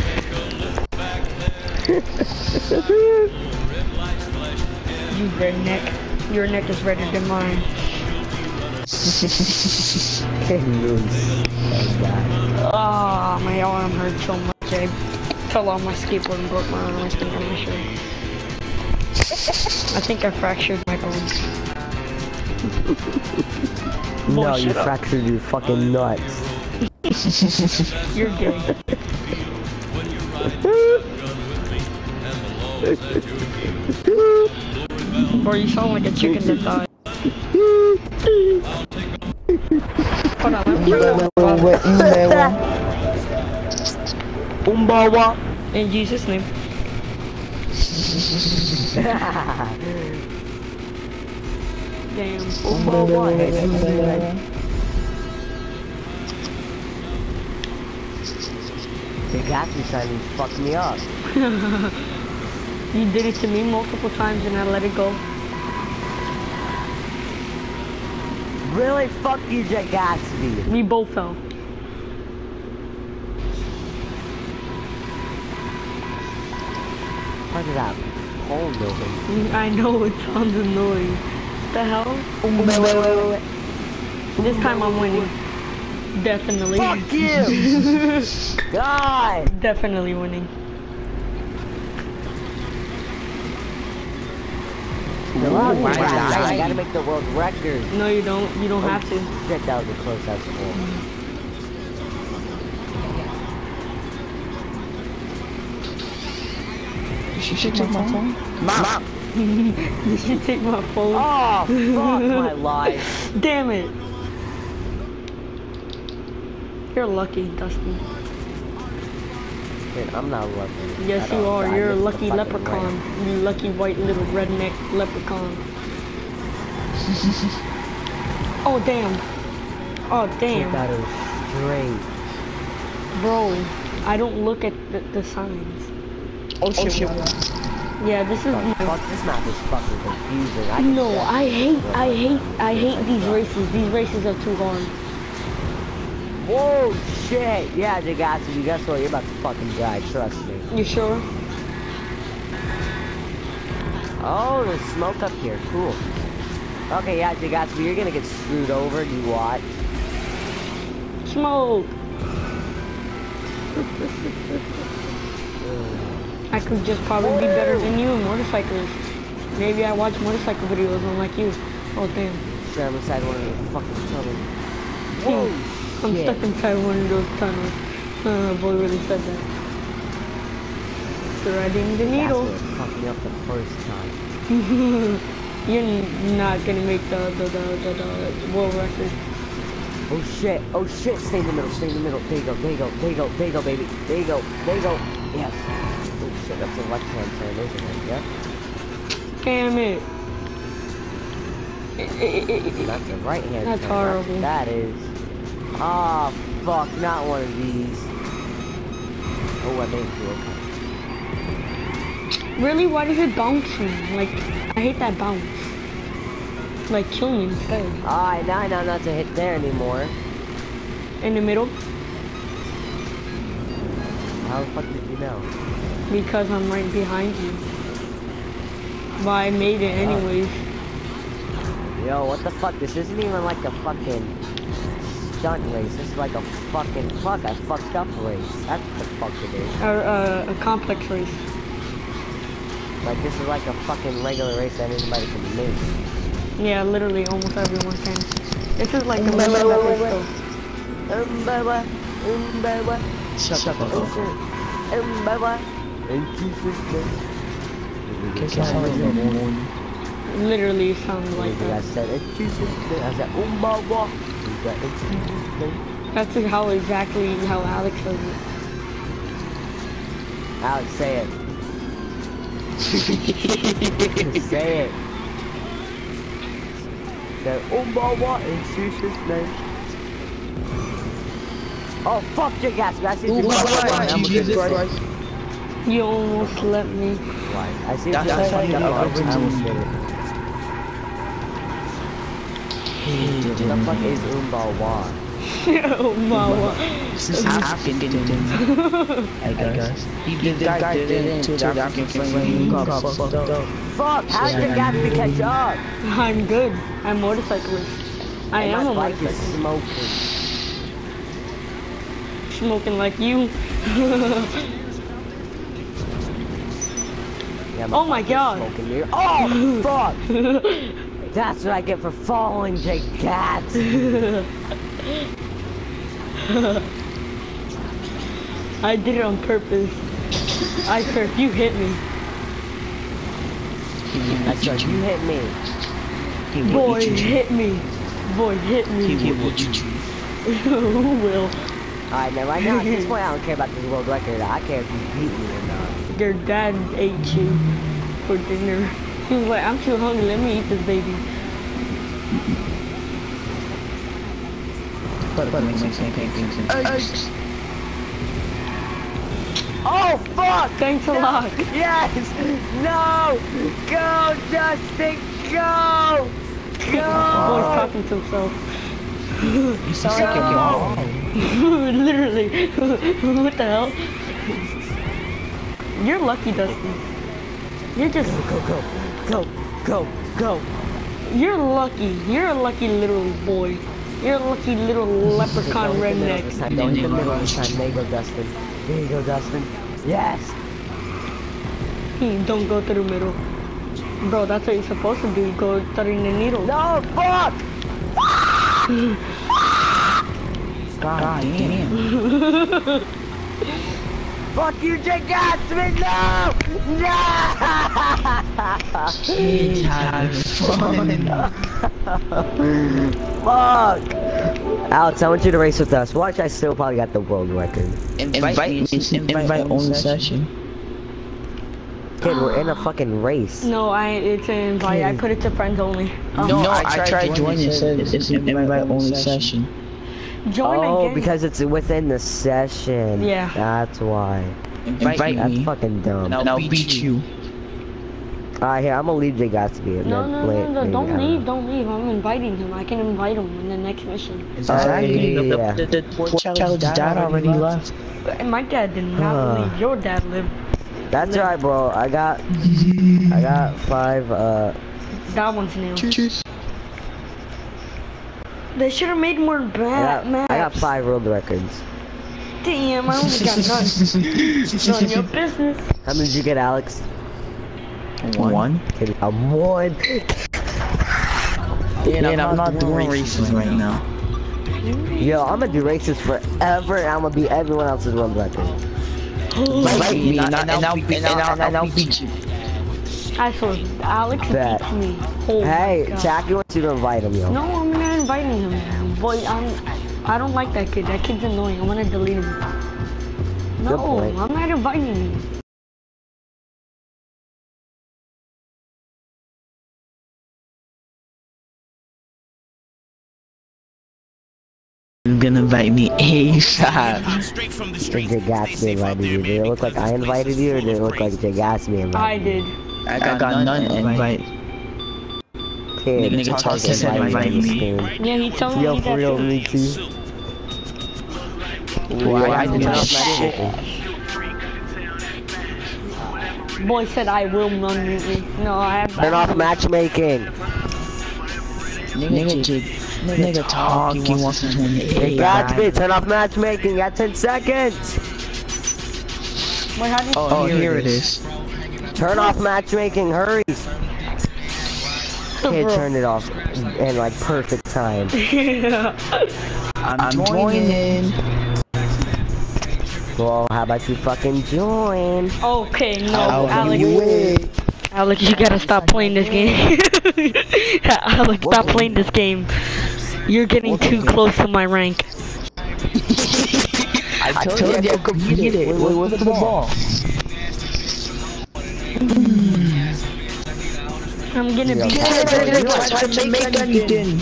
You redneck. Your neck is redder than mine. Kid moves. Oh god. Oh, my arm hurts so much. I fell on my skateboard and broke my arm. I think on my shirt. I think I fractured my bones. No, Boy, you shut up. fractured your fucking nuts. You're gay. Boy, you sound like a chicken that died. Hold on, let me check out. Umbawa. In Jesus' name. Damn. Umbawa. Hey, that's good. The Gatsby sign fucked me up. You did it to me multiple times and I let it go. Really? Fuck you, Jay Gatsby. We both fell. Look at that hole moving. I know it sounds annoying. What the hell? Wait, wait, wait, wait. This time I'm winning. Definitely. Fuck you! God! Definitely winning. The long Why way, I die? gotta make the world record. No, you don't. You don't have to. Shit, that was a close ass hole. You should take my phone. Mom! You should take my phone. Oh, fuck my life. Damn it. You're lucky, Dustin. Dude, I'm not lucky. Yes, I you don't- are. I You're a missed the lucky fucking leprechaun. ramp. You lucky white little redneck leprechaun. Oh, damn. Oh, Dude, damn. that is straight. Bro, I don't look at the, the signs. Oh shit. Yeah, this is Oh, my... fuck, this map is fucking confusing. I can No, tell. I hate, I hate, I hate these races. These races are too hard. Whoa, shit. Yeah, Jagatsby, guess what? You're about to fucking die, trust me. You sure? Oh, there's smoke up here. Cool. Okay, yeah, Jagatsby, you're gonna get screwed over. You watch. Smoke. I could just probably be better than you in motorcycles. Maybe I watch motorcycle videos unlike you. Oh damn. Sure, I'm inside one of the fucking tunnels. Whoa, I'm shit. stuck inside one of those tunnels. Uh, boy really said that. Threading the needle. That's what fucked me up the first time. You're n- not gonna make the the, the the the world record. Oh shit, oh shit, stay in the middle, stay in the middle. There you go, there you go, there you go, there you go, baby. There you go, there you go. Yes. Oh shit, that's a left hand turn, isn't it? Yep. Damn it. It- it- it- it- That's a right hand That's turn. horrible. That is. Ah, fuck, not one of these. Oh, I made it through, okay. Really? Why does it bounce me? Like, I hate that bounce. Like, kill me instead. Alright, now I know not to hit there anymore. In the middle? How the fuck did you know? Because I'm right behind you. But I made it anyways. Yo, what the fuck? This isn't even like a fucking stunt race. This is like a fucking fuck. I fucked up race. That's what the fuck it is. Or uh, a complex race. Like this is like a fucking regular race that anybody can make. Yeah, literally almost everyone can. This is like a level episode. Umbawa, umbawa, Shut up. oh shit, umbawa, and Jesus name. Literally sounds like I that. said, in Jesus name. I said, umbawa. You got in Jesus name. That's how exactly how Alex says it. Alex, say it. Say it. Say umbawa in Jesus name. Oh fuck your gas! I see you. I'm Jesus gonna Christ. You almost let me. I see That- you. that's I fucking almost did it. Hey, The fuck is umbawa? Oh Mawa. This is African. I guess. He the guy did it to the African flame. Got fucked up. Fuck! How did your gas to catch up? I'm good. I'm motorcyclist. I And am my a bike is motorcyclist. smoking. Smoking like you. Yeah, Oh my bike is God. smoking here. Oh fuck! That's what I get for following Jake Cats. I did it on purpose. I surf, you hit me. I said you hit me. Boy, hit me. Boy, hit me. He will eat you. Who will? Alright, now right now at this point I don't care about this world record. I care if you beat me or not. Your dad ate you for dinner. He was like, I'm too hungry, let me eat this baby. But, but, makes sense, makes sense. Oh fuck! Thanks a lot. Yes! No! Go, Justin! Go! Boy's Go! talking to himself. You sound like your mom. Literally. What the hell? You're lucky, Dusty. You're just... Go, go, go, go, go. You're lucky. You're a lucky little boy. You're a lucky little leprechaun Don't hit the middle redneck. this time. Don't hit the middle this time. There you go, Dustin. There you go, Dustin. Yes! Hmm, Don't go through the middle. Bro, that's what you're supposed to do. Go through the needle. No, fuck! God damn. Fuck you, Jake Gatsman! No! No! Kids have fun. Fuck! Alex, I want you to race with us. Watch, I still probably got the world record. Invite me. It's an invite only session. Kid, we're in a fucking race. No, I. It's an invite. I put it to friends only. Um, No, I tried joining. It said it's an invite only session. Join Oh, again. because it's within the session. Yeah. That's why. Invite That's me. fucking dumb. And I'll beat you. Alright, here, I'm gonna leave Jake Gatsby. No, no, no, no, don't leave, don't leave. I'm inviting him. I can invite him in the next mission. Exactly. Oh, The, yeah. the, the, the poor child's dad already left. And my dad did not Huh. believe your dad lived. That's right, bro. I got, I got five, uh... That one's new. Cheers. They should have made more I bad got, maps. I got five world records. Damn, I only got none. None of your business. How many did you get, Alex? One. One. Okay, I'm one. Yeah, and I'm not doing races right now. Yo, I'm gonna do races forever, and I'm gonna beat everyone else's world record. Invite me, and I'll- and I'll beat- and I'll- and I'll beat you. I swear, Alex Bet. beats me. Oh Hey, my God. Jackie wants you to invite him, yo. No, I'm not inviting him. Boy, I'm. I don't like that kid. That kid's annoying. I want to delete him. No, point. I'm not inviting him. You're gonna invite me ASAP. Straight from the Did streets. Jake Gatsby invited you? Did it look like I invited you, or did it look like Jake Gatsby invited I you? did. I got, I got none invite. Kid, Nigga talk talk said invite me. Yeah, he told me Yo, that for real, too. me too. Why Why I did you did turn not off shit. matchmaking? Boy said I will unmute me. No, I have. Turn off matchmaking. Nigga, Jake, nigga talk, he wants to join the Jake Gatsby, turn off matchmaking. Got ten seconds. Wait, how do you? Oh, here it is. Turn off matchmaking. Hurry. Kid, Bro. turn it off in like perfect time. I'm, I'm joining. Well, how about you fucking join? Okay, no, I'll Alex. wait. Alex, you gotta stop playing this game. Alex, stop playing this game. You're getting too close to my rank. I told, I told you I could beat it. Wait, wait, wait for the ball. I'm gonna Yeah. be. Yeah, they're gonna try to make anything.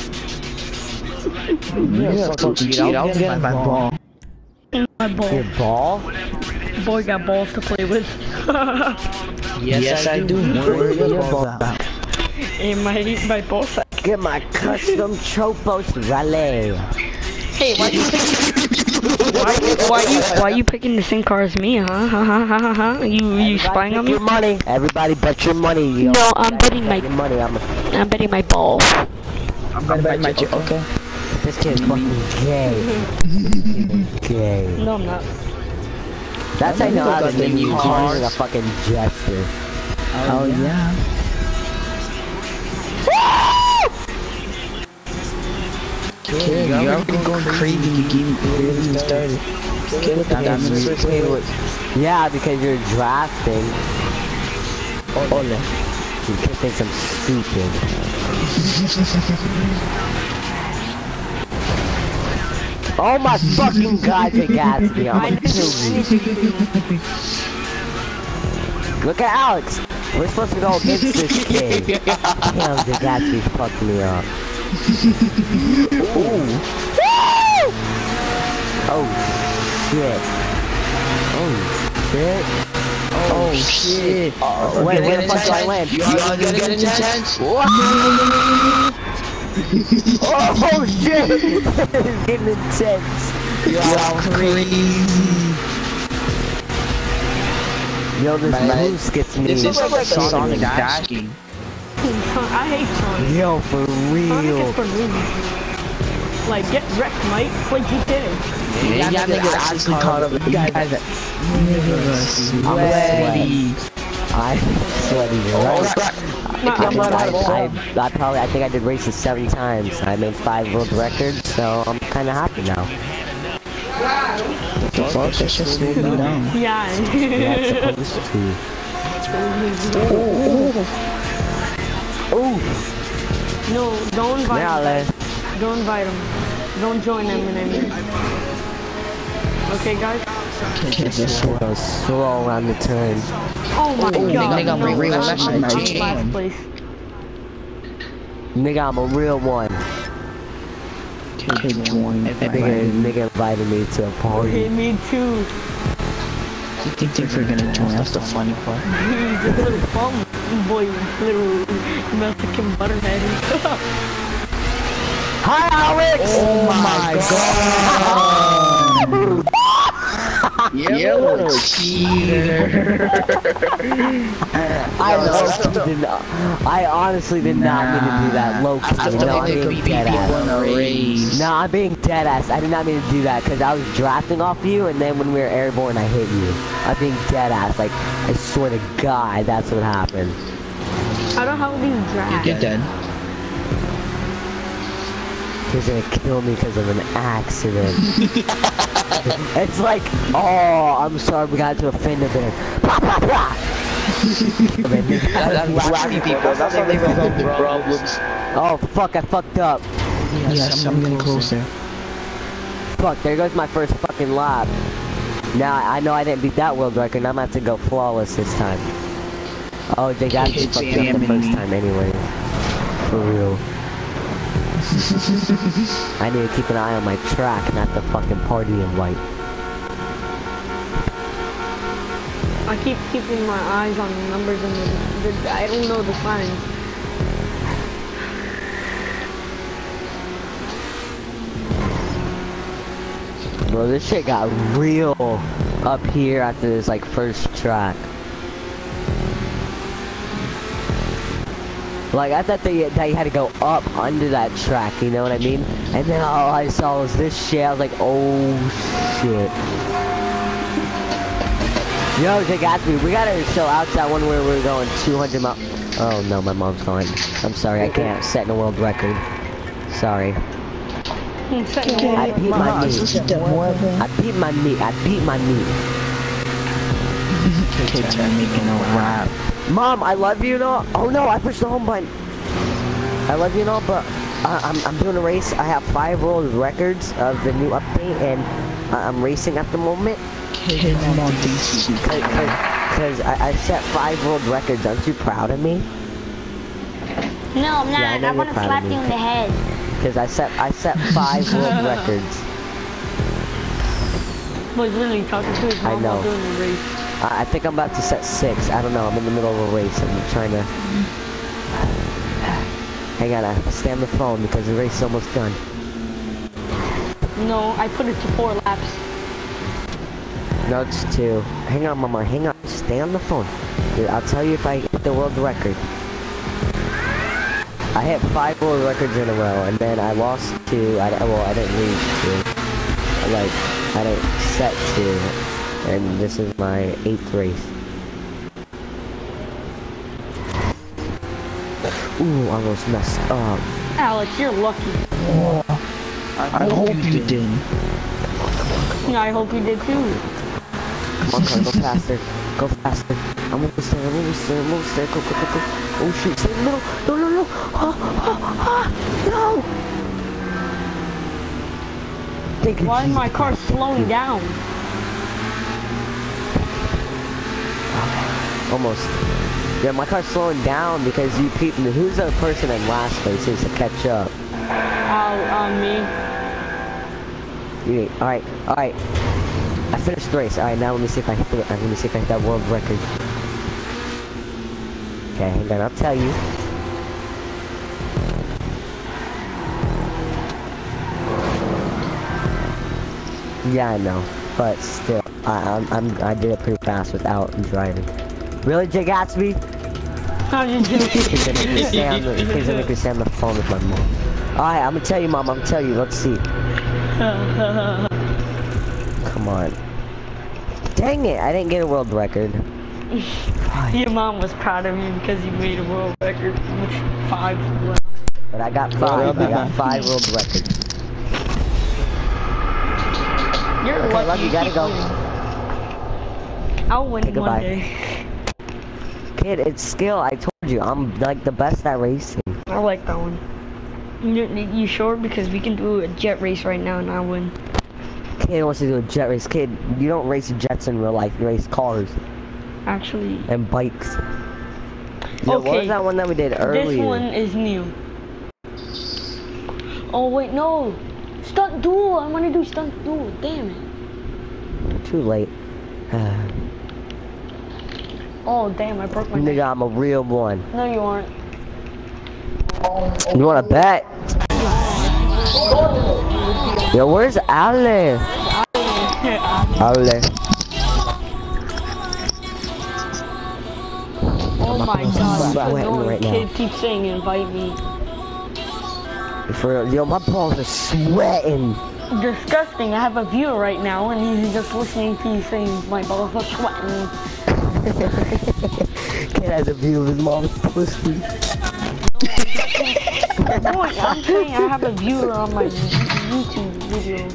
Yeah, fucking cheat. I'll get my ball. My ball. Your ball? Boy got balls to play with. Yes, yes I, I do. Where are your balls at? In my my ball sack. Get my custom Tropos Raleigh. Hey, why you why, why you why you picking the same car as me, huh? Ha ha ha ha ha. You you spying on me? Your money. Everybody bet your money. Yo. No, I'm betting my Your money. I'm a, I'm betting my balls. I'm gonna bet my okay. okay. this kid's fucking gay. Gay. No, I'm not. That's how you know how to Got the new use cars. a fucking jester. Oh yeah. Kid, you already going crazy. You gave me barely started. Kid, look at that. Yeah, because you're drafting. Ole. You kid thinks I'm stupid. Oh my fucking god, Jay Gatsby, I'm I gonna didn't do kill you. anything. Look at Alex. We're supposed to go against this kid. Damn, Jay Gatsby fucked me up. Ooh. Oh shit. Oh shit. Oh shit. Oh, wait, where the fuck do I land? You all gonna get intense? Oh shit! It's getting intense. You're crazy. Yo, this Man, boost gets me. This is like a Sonic Sonic Dash Dash game. I hate Sonic. Yo, for Sonic real. is for losers. Like, get wrecked, Mike. It's like G T A. Yeah, yeah, niggas actually caught up. You guys are sweaty. I'm sweaty, right? I, I, I, I probably, I think I did races seven times. I made five world records, so I'm kind of happy now. The fuck? That shit slowed me down. Yeah. Yeah, it's supposed to. Ooh. No, don't invite Yeah, him. let's. Don't invite him. Don't join them in any. Okay, guys? Go slow around the turn. Oh my Ooh, god. nigga, I'm no, a real I'm- legend, I'm my in jam. last place. Nigga, I'm a real one. Kid join. Nigga, nigga invited me to a Okay, party. me too. You think they're gonna join? That's the funny part. He's a little bum boy, little Mexican butterhead. Hi, Alex! Oh my god! You little cheater! I low-key did not. I honestly did not mean to do that. Low key, I no, thought I'm they could being beat dead people in ass. a race. No, I'm being dead ass. I did not mean to do that because I was drafting off you, and then when we were airborne, I hit you. I'm being dead ass. Like, I swear to God, that's what happened. I don't have these drags. You're dead. He's gonna kill me because of an accident. It's like, oh, I'm sorry, we got into a fender there. Pah, pah, pah. That's wacky people. That's how they resolve the problems. Oh, fuck, I fucked up. Yes, I'm getting closer. Fuck, there goes my first fucking lap. Now, I know I didn't beat that world record, and I'm about to go flawless this time. Oh, they got me Kids fucked up the jamming first me. time anyway. For real. I need to keep an eye on my track, not the fucking party invite. I keep keeping my eyes on the numbers and the, the I don't know the signs. Bro, this shit got real up here after this like first track. Like, I thought they, they had to go up under that track, you know what I mean? And then all I saw was this shit. I was like, oh shit. Yo, they got me. We gotta show out that one where we're going two hundred miles. Oh no, my mom's calling. I'm sorry, I can't set a world record. Sorry. I beat my knee. I beat my knee. I beat my knee. Kids are making a rap. Mom, I love you and all. Oh no, I pushed the home button. I love you and all, but uh, I'm, I'm doing a race. I have five world records of the new update, and uh, I'm racing at the moment. Kids on these Because I, I set five world records. Aren't you proud of me? No, I'm not. Yeah, I know I, you're want to proud of slap me. you in the head. Because I set I set five world records. Boy's literally talking to his I mom know. while doing the race. I, I think I'm about to set six. I don't know. I'm in the middle of a race. I'm trying to. Hang on, I stay on the phone because the race is almost done. No, I put it to four laps. No, it's two. Hang on, Mama. Hang on. Stay on the phone. Dude, I'll tell you if I hit the world record. I hit five world records in a row, and then I lost two. I, well, I didn't lose two. Like, I didn't set two. And this is my eighth race. Ooh, almost messed up. Alex, you're lucky. I hope you did. Yeah, I hope you did too. Come on, car, go faster. Go faster. I'm almost there, I'm almost there, I'm almost there. Go, go, go, go. Oh shoot, stay in the middle. No, no, no. Ah, ah, ah, no. thinking Why is she's- my car slowing down? Almost. Yeah, my car's slowing down because you people. Who's the person in last place is to catch up? Oh, uh, me. You, all right, all right. I finished the race. All right, now let me see if I hit the, uh, let me see if I hit that world record. Okay, hang on. I'll tell you. Yeah, I know, but still, I, I'm, I'm, I did it pretty fast without driving. Really, Jay Gatsby? How did you do He's gonna make me stay on the, he's gonna make me stay on the phone with my mom. Alright, I'm gonna tell you, Mom, I'm gonna tell you, let's see. Come on. Dang it, I didn't get a world record. Your mom was proud of you because you made a world record with five laps. But I got five, I got five world records. You're Okay, lucky. Lucky, You gotta keep go. winning. I'll win Okay, one goodbye. day. Kid, it's skill, I told you, I'm like the best at racing. I like that one. You, you sure? Because we can do a jet race right now and I'll win. Kid wants to do a jet race. Kid, you don't race jets in real life, you race cars Actually, and bikes. Yo, what Okay, was that one that we did earlier? this one is new. Oh wait, no! Stunt duel! I want to do stunt duel. Damn it! Too late. Oh damn! I broke my neck. Nigga, I'm a real one. No, you aren't. You wanna bet? Yo, where's Ale? Ale. Oh my god! I'm This sweating annoying right now. kid keeps saying invite me. For real, yo, my balls are sweating. Disgusting. I have a viewer right now and he's just listening to you saying my balls are sweating. Kid has a view of his mom's pussy. No, I'm saying I have a viewer on my YouTube video.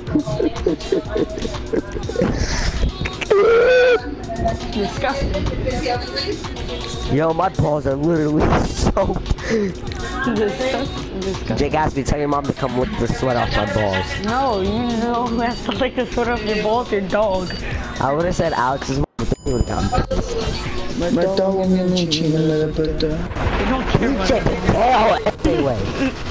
Disgusting. Yo, my balls are literally soaked. Disgusting. Disgusting. Jake asked me to tell your mom to come lick the sweat off my balls. No, you know who has to lick the sweat off your balls? Your dog. I would have said Alex's mom, but they would have gotten pissed. My dog me un chino la They don't care about Shit, it. hell, anyway.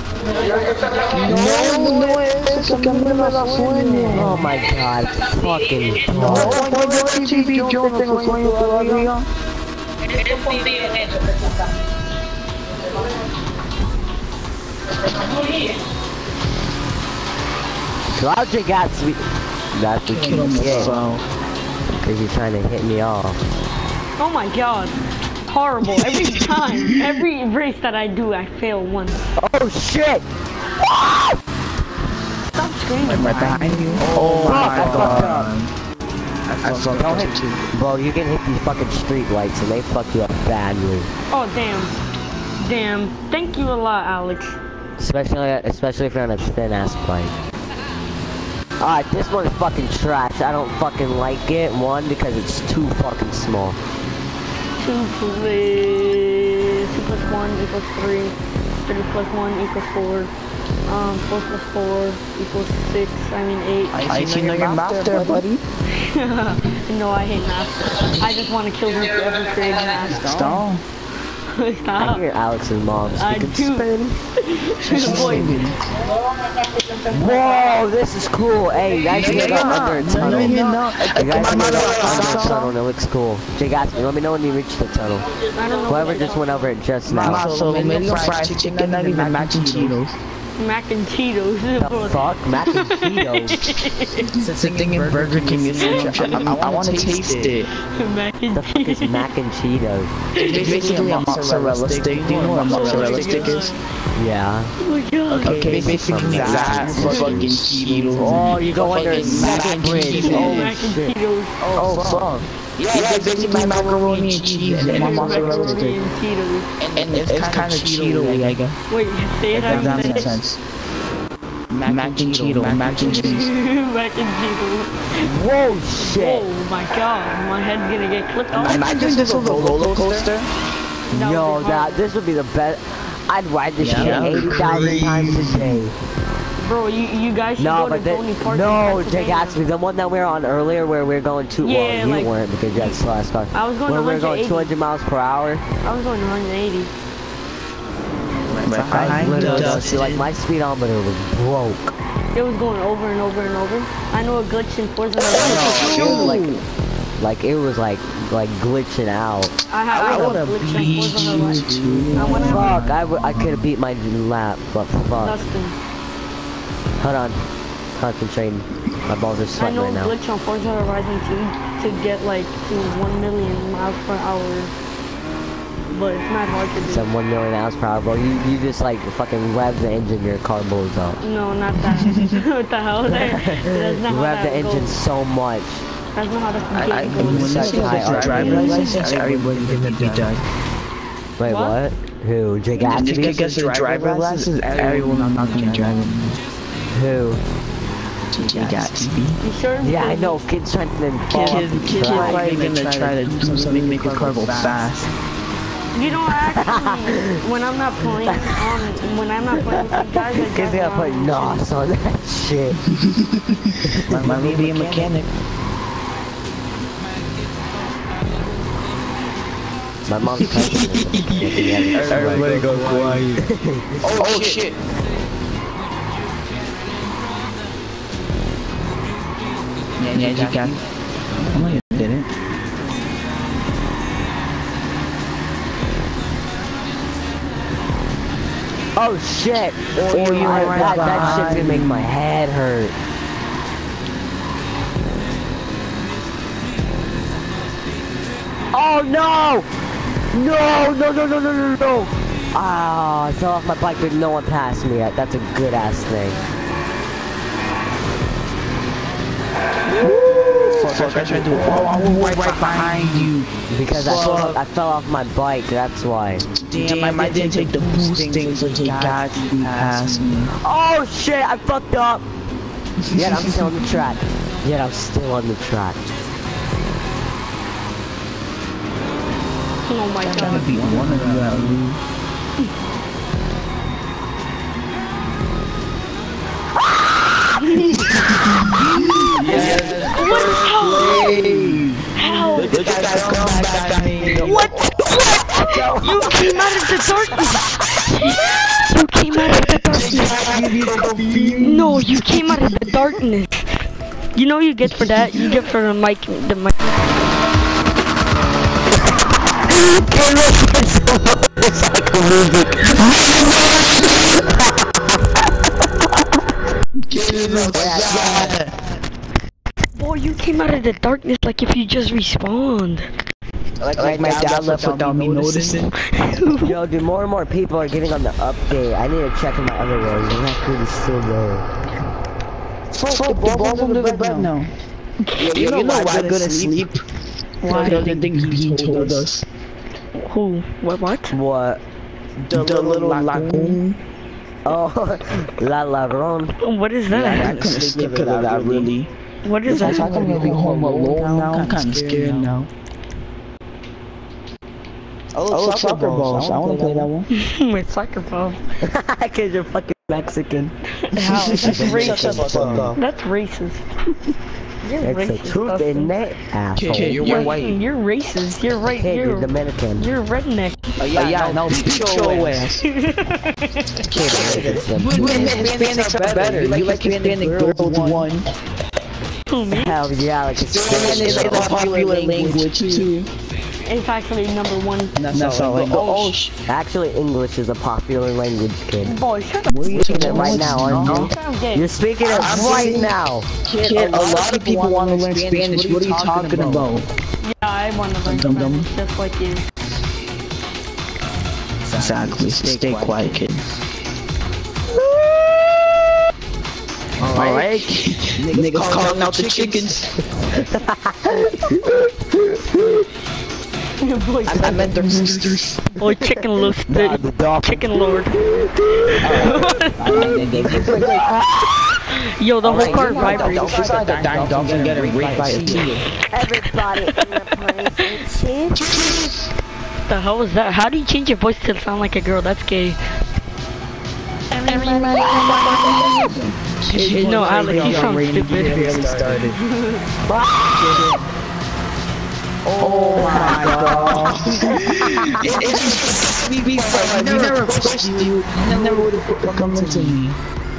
No, no es eso, que a mí me da sueño. Oh my god, fucking No, no. cuando yo T V yo no tengo sueño todavía. Roger got sweet. That's what you get. Because you're trying to hit me off. Oh my god. Horrible. Every time. Every race that I do, I fail once. Oh shit! Stop screaming. Right behind you. Oh Fuck, my I fucked up. god. I fucked Don't up hit too. Bro, you can hit these fucking street lights and they fuck you up badly. Oh, damn. Damn. Thank you a lot, Alex. Especially, especially if you're on a thin ass bike. Alright, this one is fucking trash. I don't fucking like it. One, because it's too fucking small. Two plus two plus one equals three. Three plus one equals four. Um, four plus four equals six. I mean eight. I see no your mouth there, buddy. No, I hate math. I just want to kill whoever ever created math. Stop. I Stop. hear Alex's mom I speaking do. Spanish. Boy, Whoa, this is cool. Hey, you guys can go under a tunnel. You guys can go under a tunnel and it looks cool. Jay got me. Let me know when you reach the tunnel. I don't know. Whoever just went over it just now. Mama, so medium fries, chicken, not even mac and Cheetos. Mac and Cheetos. The fuck? Mac and Cheetos. It's a thing in Burger King. It's I want to taste it. Mac and The fuck is Cheetos. Mac and Cheetos? It's basically a mozzarella stick. Do you know what a mozzarella stick is? Yeah. Oh my god. Okay, basically that fucking Cheetos. Oh, you go under a second bridge. Oh Mac and shit. Cheetos. Oh fuck. Yeah, it's basically macaroni and cheese and then mozzarella Macaroni stick. and Cheetos. And it's kind of Cheeto-y, I guess. Wait, say it If how that you makes say it. sense. Mac and Cheeto, mac and cheese. Mac and Cheetos. Whoa, shit. Oh my god, my head's gonna get clipped off. Imagine this was a roller coaster. That Yo, would be that hard. this would be the best. I'd ride this Yeah, shit that would be eighty thousand times a day. Bro, you you guys should No, go but to the, Tony Park. no, in Jake Pennsylvania. Gatsby, the one that we were on earlier where we were going to, Yeah, well, you like- weren't because you had slow ass car. I was going Where we were going one eighty. two hundred miles per hour. I was going one eighty. I literally, Dustin. like my speedometer was broke. It was going over and over and over. I know a glitch in Forza It was Horizon. like, like it was like, like glitching out. I have I a wanna glitch beat in Forza you Horizon. too. I wanna have Fuck, I, w I could have beat my lap, but fuck. Dustin. Hold on, concentrating. My balls are I sweating know right a now. glitch on Forza Horizon two to get like to one million miles per hour. But it's not hard to do. Some one million miles per hour, bro. You, you just like fucking rev the engine, your car blows up. No, not that. What the hell? That, that's not You how rev the that engine goes. so much. That's not how the I, I, game when goes. you Such say high the R P M. driver's license, everybody gonna be done. Wait, What? what? Who? Jake If Gatsby? you get a driver's license, everyone I'm not gonna drive it. Who? J Gatsby. You sure? Yeah, I Because know. Kids trying to then fall Kid, off the kid track. probably gonna try to do something, make your car go fast. You don't actually. When I'm not playing on, when I'm not playing with you guys, I Kids drive gotta put around. N O S on that shit. Let me be a mechanic. My mom's cousin. Everybody go quiet. Oh shit. Yeah, yeah, you can. Oh no, you didn't. Oh shit! Oh, you I- that, that shit's gonna make my head hurt. Oh no! No, no, no, no, no, no, no! Ah, I fell off my bike, but no one passed me yet. That's a good ass thing. Fuck, I tried to. Oh, I was right behind you. Because I Fuck. fell, I fell off my bike, that's why. Damn, I didn't take the boosting, so J Gatsby passed me. Oh shit, I fucked up! Yet I'm still on the track. Yet I'm still on the track. Oh my I'm trying to god. beat one of you at least. How? Look at that comeback I made. What? What? You came out of the darkness. You came out of the darkness. No, you came out of the darkness. You know what you get for that? You get for the mic. The mic. Boy, you came out of the darkness like if you just respawned. Like, like my dad left without me noticing. Yo, dude, more and more people are getting on the update. I need to check in my other roles. I'm not really still there. Fuck, the ball under the bed now. Yeah, you know why we're gonna sleep? Why? The things he told us. Who? What? What? What? The, the little lagoon. Oh, La Laron. What is Yeah, I that? couldn't sleep because of that, really. What is I'm that? gonna be home alone now. I'm kinda scared now. Oh, look, soccer balls. I wanna play that one. With soccer ball. Cause you're fucking Mexican. How? That's racist. That's racist. You're It's racist. the truth Dustin. in it, asshole. Kid, you're You're, white. you're racist. You're right. Kid, you're You're Dominican. you're redneck. Oh yeah, yeah, no, beat your ass. Women, Hispanics are better. You like Hispanic girls, one. Who, me? Hell yeah, like it's Spanish is a popular language too. It's actually number one. That's all I know. Oh, sh Actually, English is a popular language, kid. Boy, shut up. You're speaking it right now, aren't you? Sound gay. You're speaking it I'm right speaking- now. Kid, a lot of people want to learn Spanish. What are you talking about? Yeah, I want to learn Dum dum. Spanish just like you. Exactly. Stay quiet, kid. Alright. Niggas calling out the chickens. Boy, I meant the roosters. boy, chicken loose. Nah, the dog. Chicken lord. Yo, the whole car vibrates. The dying dog's gonna get raped by a tiger. Everybody in the place is The hell was that? How do you change your voice to sound like a girl? That's gay. Hey, no, Alex, you sound stupid. started. Oh my god. We we we never pushed you. You never would have come to me.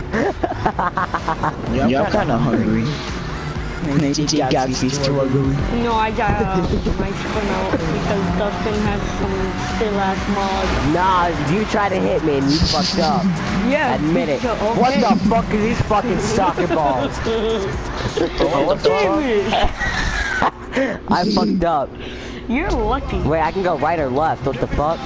Yeah, I'm kind of hungry. And they just got me struggling. No, I got uh, my phone out because Dustin has some still ass mod. Nah, you tried to hit me and you fucked up. Yeah, Admit it. okay. What the fuck are these fucking soccer balls? Oh, what the fuck? I fucked up. You're lucky. Wait, I can go right or left. What the fuck?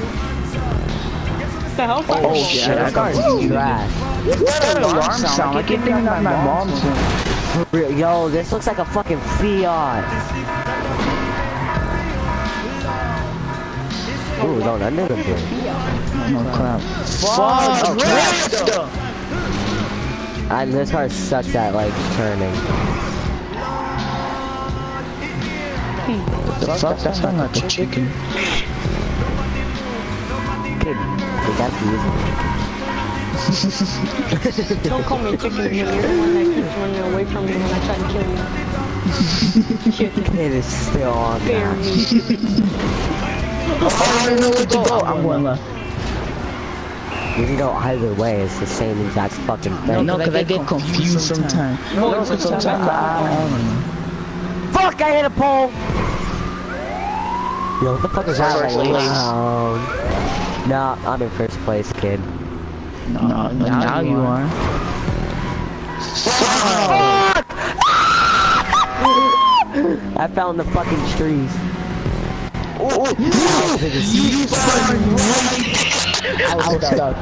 The hell? Oh shit, I that car's got- trash. What's that alarm sound? I can't think of my mom's one. For real, yo, this looks like a fucking Fiat. Ooh, going under the bridge. Oh crap. Fuck! Oh, crap. And this car sucks at like turning. The fuck? That sounds like a chicken. Kid, wait, that's easy. Don't call me chicken, you're the one that keeps running away from me when I try to kill you. Shit, It is still on spare now. me. Oh, I don't know where to go. I'm going left. You can go either way, it's the same exact fucking thing. No, cause I get confused sometimes. No, sometimes I don't know. Fuck, I hit a pole! Yo, what the fuck is that First like? place. Um, no, I'm in first place, kid. No, no, now you are. Fuck! I fell in the fucking trees. Oh, you fucking I was stuck.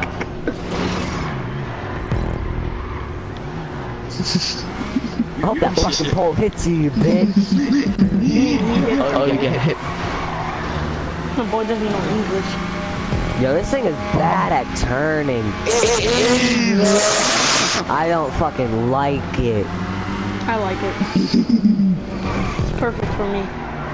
I hope that fucking pole hits you, you bitch. Oh, you get hit. The boy doesn't know English. Yo, this thing is bad at turning. I don't fucking like it. I like it. It's perfect for me.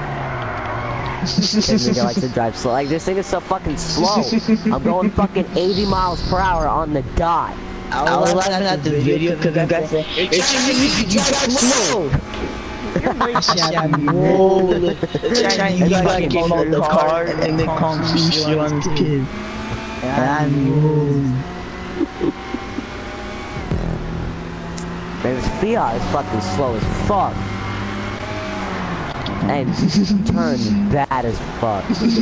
This nigga likes to drive slow. Like, this thing is so fucking slow. I'm going fucking eighty miles per hour on the dot. I was laughing at the video because the guy said, it's you drive slow. You're way Whoa. Trying to like get out the car and then confuse you on his kid. I know. This Fiat is fucking slow as fuck. And turns bad as fuck.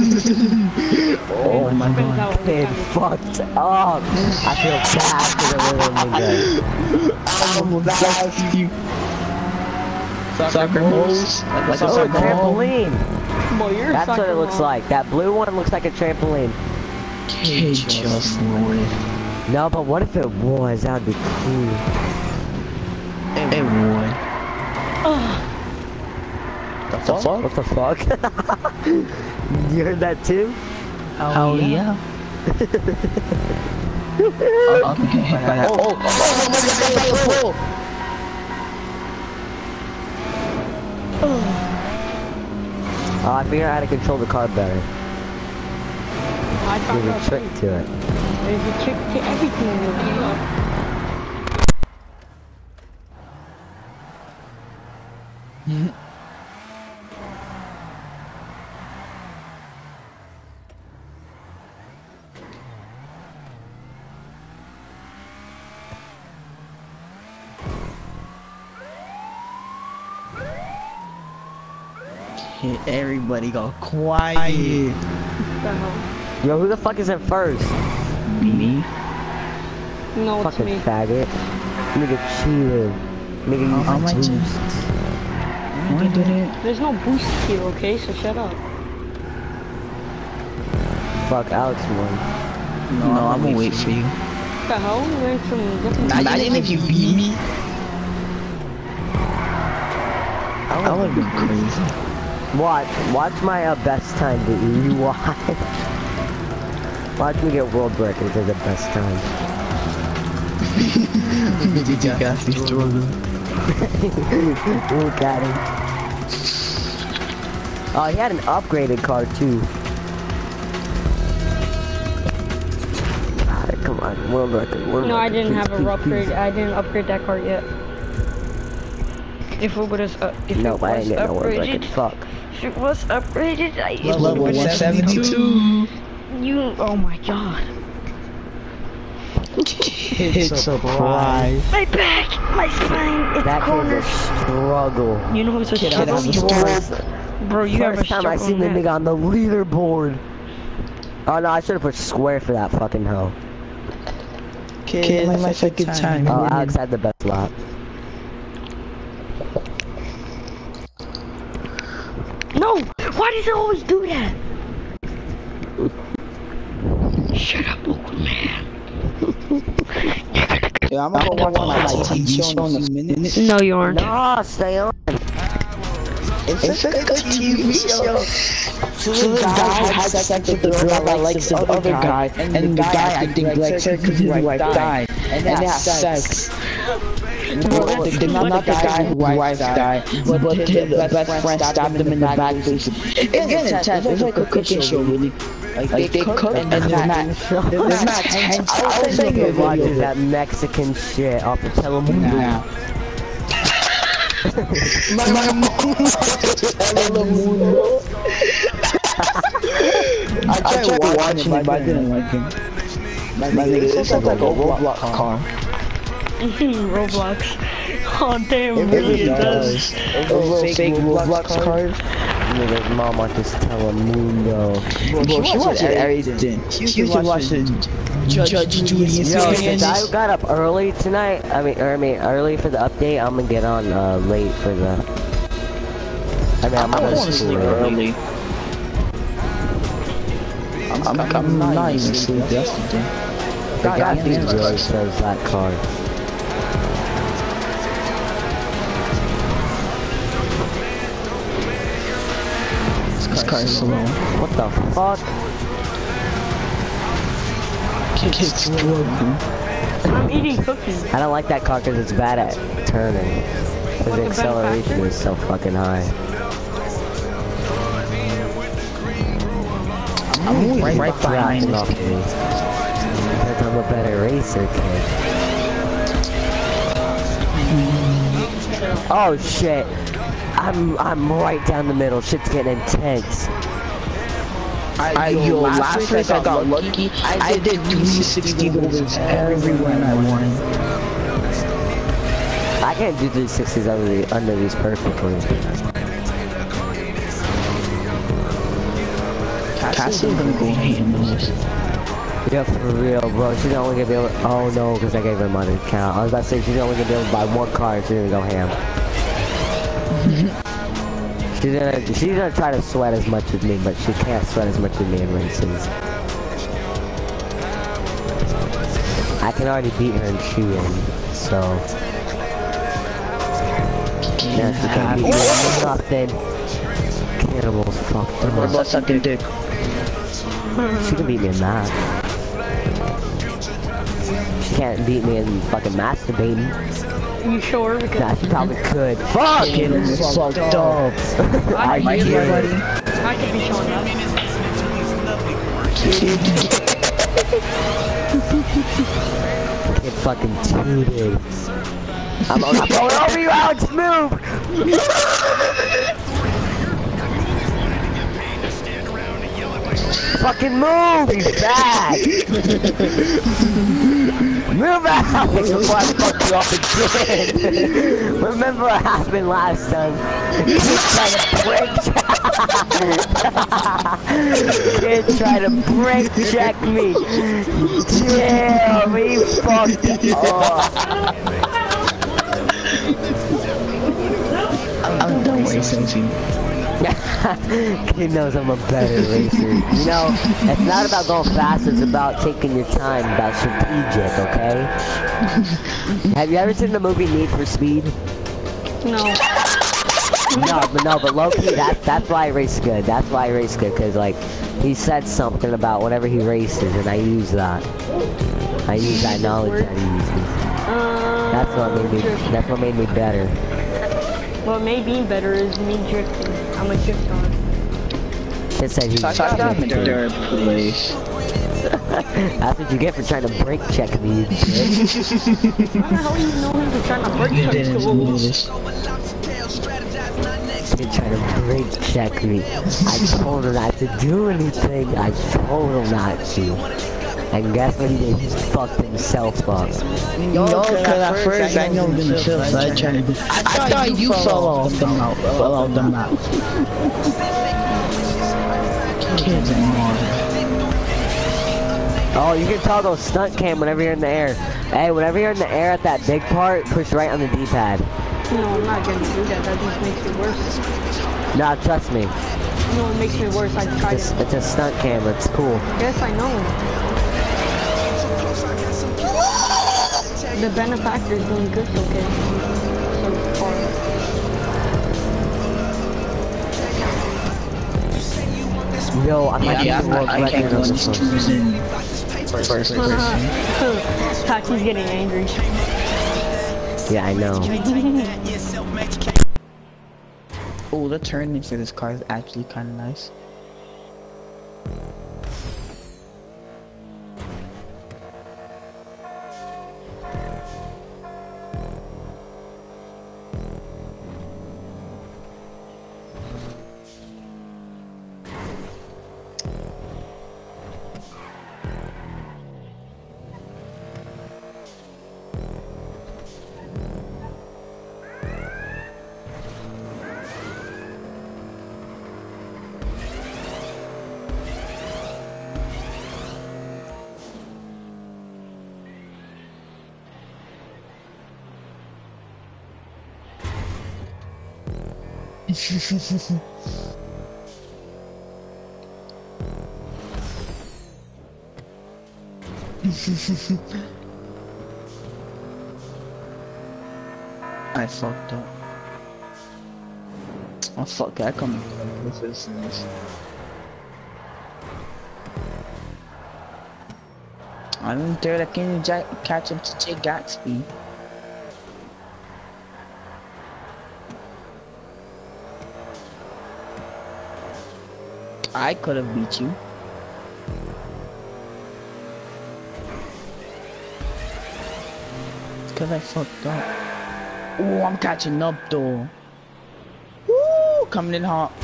Oh my Spins god. out every It time you- fucked up. I feel bad for the little nigga. I'm about you. Soccer balls? Like a Oh, a soccer ball? trampoline. Boy, you're a That's what soccer it looks mom. like. That blue one looks like a trampoline. Kid just Lord. No, but what if it was? That would be cool. It would. The fuck? What the fuck? You heard that too? Oh yeah. Oh, okay. Oh, oh, oh, oh, Oh, I figured out how to control the car better. I found There's out a trick too. to it. There's a trick to everything in the game. Everybody got quiet. What the hell? Yo, who the fuck is in first? Me? No, it's Fucking me. faggot. Nigga cheated. Nigga used Oh, my boost. I did it. There's no boost here, okay? So shut up. Fuck, Alex won. No, I'm gonna wait for you. What the hell? We went from different Imagine if you beat me. I would be crazy. Watch, watch my uh, best time, dude. You watch. Watch me get world records as the best time. You got me struggling. Look at him. Oh, he had an upgraded car too. Alright, come on. World record. World No, I record. didn't have a upgrade. I didn't upgrade that car yet. If it was, uh, if No, it I was ain't getting no world record. upgraded, Fuck. if it was upgraded, I it Level would've one been- seventy-two. You, oh my god. It's surprise. My back, my spine, it's That kid's a corners. struggle. You know who's a Kid, I struggle? have a First Bro, you have a time I struggle seen the in nigga that. on the leaderboard. Oh no, I should have put square for that fucking hoe. Kid, my second time. Oh, Alex had the best lap. No! Why does it always do that? Shut up, old man. Yeah, I'm gonna go watch my T V show in a few minutes. No, you aren't. No, stay on. It's a good T V show. So the guy had sex with the girl that likes the other guy, and the guy I think likes her because his wife died, and they have sex. Well, the, the, not the guy whose wife died, but, but his best friend stabbed him in the back. It's getting intense. It's like a cooking show, really. Like, like they cook and then they're not, they're not tense. I was thinking of watching that Mexican shit off the Telemundo. Nah. Telemundo. I tried watching it, but I didn't like him. My nigga, it's like a Roblox car. Roblox. Oh damn, It really does. does. A little fake Roblox card. Nigga's mom watches Telemundo. Bro, she watches everything. She used to watch the Judge Judy Yo, and since I got up early tonight, I mean, or, I mean, early for the update, I'm gonna get on uh, late for the. I mean, I'm I gonna want to sleep early. I'm, I'm, I'm not even sleep yesterday. The guy who really sells that card. This car is slow. What the fuck? Kid's struggling. I'm eating cookies. I don't like that car because it's bad at turning. Because the What's the acceleration benefactor? is so fucking high. I'm always right, right behind Dropping off this me. Because I'm a better racer, kid. Oh shit. I'm I'm right down the middle. Shit's getting intense. I, yo, last week I got lucky. I did three sixty overs everywhere and I won. I can't do three sixties under, the, under these perfectly. Cassie's gonna go ham this. Yeah, for real, bro. She's only gonna be able to, oh no, because I gave her money count. I was about to say she's only gonna be able to buy one car and she's gonna go ham. she's gonna she's gonna try to sweat as much as me, but she can't sweat as much as me in races. I can already beat her in shooting, so yeah, she can't beat me in nothing. Cannibal's fucked What up. about sucking dick? She can beat me in that. She can't beat me in fucking masturbating. You sure? Because Nah, she probably could. Fuck! Getting fucked up. I I can be get showing it. I can be showing up. Get fucking tooted. I'm, I'm going over you, Alex, move! Fucking move, you bag! Move out before I fuck you up again! Remember what happened last time? You tried to break Kid tried to break check me! Damn, he fucked up! I'm done racing. Kid knows I'm a better racer. You know, it's not about going fast, it's about taking your time, about strategic, okay? Have you ever seen the movie Need for Speed? No. No, but no, but low-key, that, that's why I race good. That's why I race good, because, like, he said something about whenever he races, and I use that. I use that knowledge that he uses. Uh, That's what made me, that's what made me better. What made me better is me drifting. I'm a drift on. It said he So I got in third place. That's what you get for trying to brake check me. You bitch. How the hell you know him for trying to break You didn't do something? this. You're trying to brake check me. I told him not to do anything. I told him not to. And guess what he did? He fucked himself up. Yo, cause at first I know I'm gonna chill, so I tried to. I thought you fell off the mouth, fell off the mouth. Kids and more. Oh, you can toggle stunt cam whenever you're in the air. Hey, whenever you're in the air at that big part, push right on the D-pad. No, I'm not gonna do that. That just makes it worse. Nah, trust me. No, it makes me worse. I tried It's, it. it's a stunt camera. It's cool. Yes, I know. The benefactor is doing good, okay? So far. Yo, I might Yeah, be yeah, the world I, I can't record go on in this these one. twos in first person. Tachi's getting angry. Yeah, I know. Oh, the turning for this car is actually kind of nice. I fucked up. Oh fuck, I come with this and this. I don't dare that can catch up to Jay Gatsby. I could have beat you. It's cause I fucked up. Oh, I'm catching up though. Woo, coming in hot.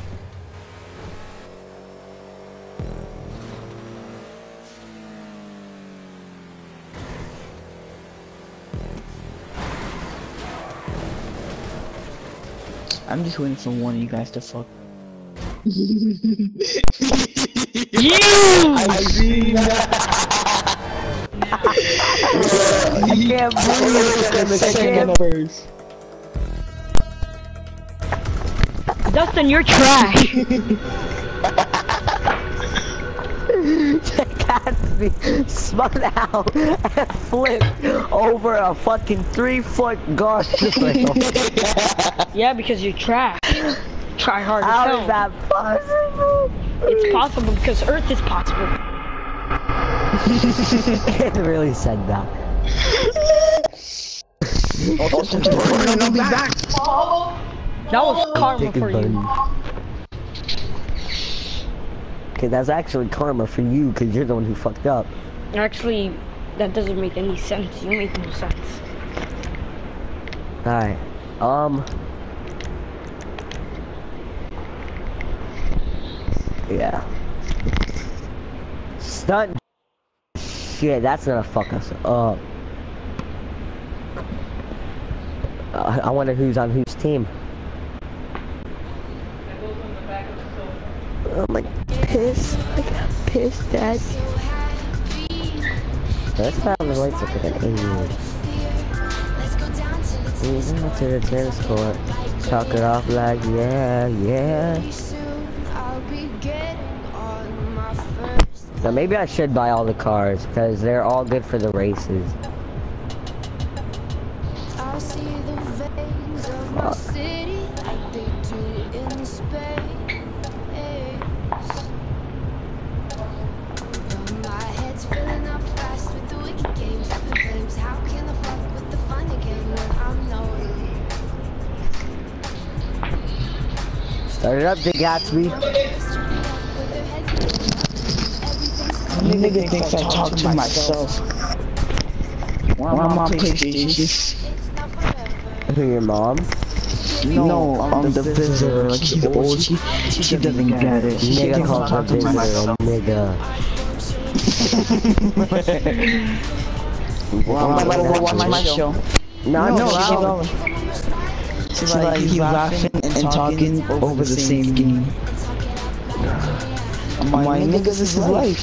I'm just waiting for one of you guys to fuck. You! I see that. I can't believe it. I can't. First. Dustin, you're trash. Gatsby spun out and flipped over a fucking three foot guardrail. Yeah, because you're trash. Try hard as How hell. is that possible? It's possible because Earth is possible. It really said that. I'll be back. That was karma Dick for and you. button. Okay, that's actually karma for you because you're the one who fucked up. Actually, that doesn't make any sense. You make no sense. Alright. Um. Yeah. Stunt. Shit, that's gonna fuck us up. Uh, I wonder who's on whose team. I'm like pissed. I got pissed, Dad. Let's have the lights up like an idiot. We go to the tennis court. Talk it off like yeah, yeah. So maybe I should buy all the cars because they're all good for the races. Fuck. Start it up, Big Gatsby. Nigga thinks I talk to myself. Why am I PlayStation? Who, your mom? No, I'm the visitor. Like she's old. She, she doesn't get it. She Nigga thinks I calls her talk to visitor, myself. nigga. Well, I'm about to watch my show. No, No, no, she's no. She's like, he's laughing and talking over the same game. I'm like, nigga, this is life.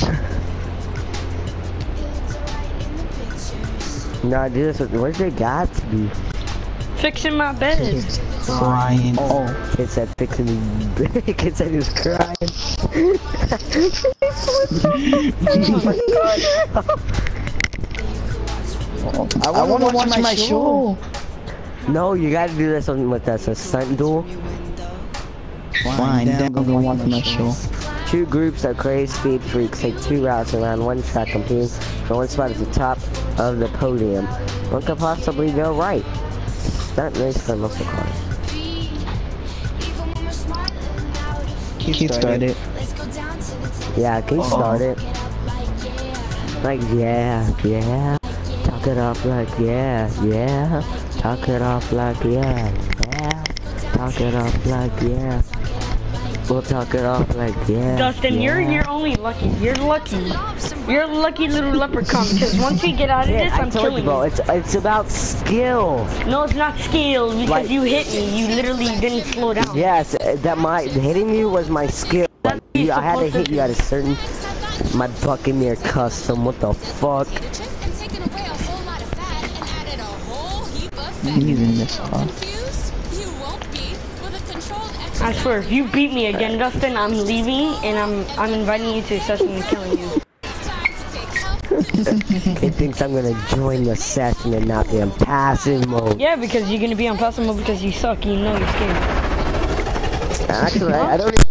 Nah, dude, this, where's your Gatsby? Fixing my bed. Crying. Oh, Kid said fixing his Kid said he was crying. I wanna, I wanna watch, watch my show. No, you gotta do this one with us, a stunt duel. Fine, then I'm gonna watch my show. Two groups of crazy speed freaks take two routes around one track, competing for one spot at the top of the podium. What could possibly go right? Stunt race for muscle cars. Keep started. Yeah, can you Uh-oh. start it? Like, yeah, yeah. Talk it up like, yeah, yeah. Talk it up like, yeah, yeah. Talk it up like, yeah. We'll talk it off like, yeah. Dustin, yeah. you're you're only lucky. You're lucky. You're a lucky little leprechaun because once we get out of Yeah, this, I I'm told you, killing bro. you. It's it's about skill. No, it's not skill because Like- you hit me. You literally didn't slow down. Yes, uh, that my hitting you was my skill. Like, you, I had to hit you at a certain my Buccaneer custom. What the fuck? Using this off. I swear, if you beat me again, Dustin, I'm leaving and I'm I'm inviting you to a session and killing you. He thinks I'm gonna join the session and not be in passive mode. Yeah, because you're gonna be on passive mode because you suck. You know you're scared. Actually, I, I don't.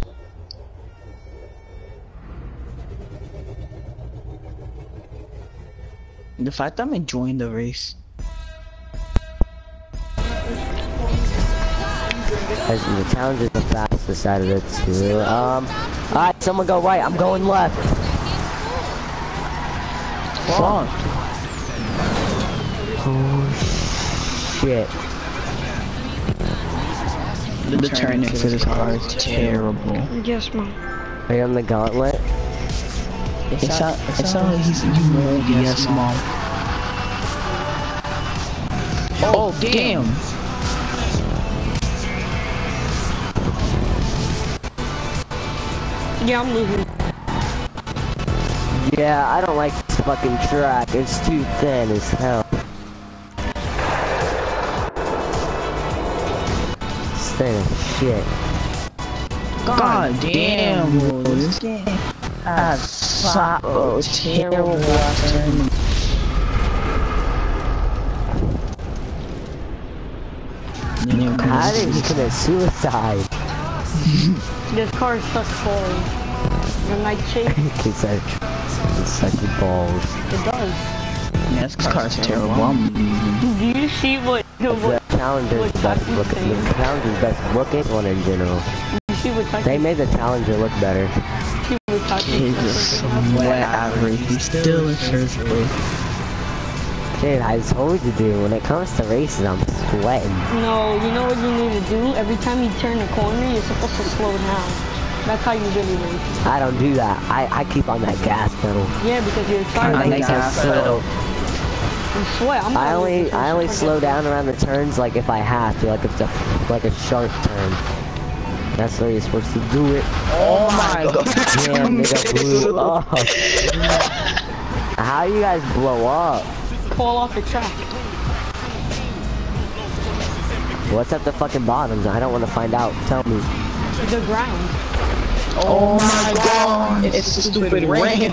The fact I'm enjoying the race. As the challenge is the fastest out of the two. Um, alright, someone go right. I'm going left. Fuck. Oh shit. The, the turning for this car is terrible. Yes, mom. Are you on the gauntlet? It sounds it sound like he's you know, yes, mom. Oh, damn. Yeah, I'm leaving. Yeah, I don't like this fucking track. It's too thin as hell. It's thin as shit. God damn, bro. This game has so oh, terrible last turn. How did he commit suicide? This car sucks balls. The night chase, He said, it's such balls. it does. Yeah, this car's terrible. I'm leaving. Do you see what The what Challenger's what best Tyson's looking. saying? The Challenger's best looking one in general. you see what Tyson They made the Challenger look better. see what Tyson He's just sweat average. He's still in first place. Dude, I told you, dude, when it comes to races, I'm sweating. No, you know what you need to do? Every time you turn a corner, you're supposed to slow down. That's how you really race. I don't do that. I, I keep on that gas pedal. Yeah, because you're excited. I I You like gas pedal. sweat. I'm I always only the I only first slow person. down around the turns like if I have to, like if it's a like a sharp turn. That's the way you're supposed to do it. Oh my god. Damn, nigga blew up. How you guys blow up? Fall off the track. What's at the fucking bottoms? I don't want to find out. Tell me. The ground. Oh my god. It's stupid rain.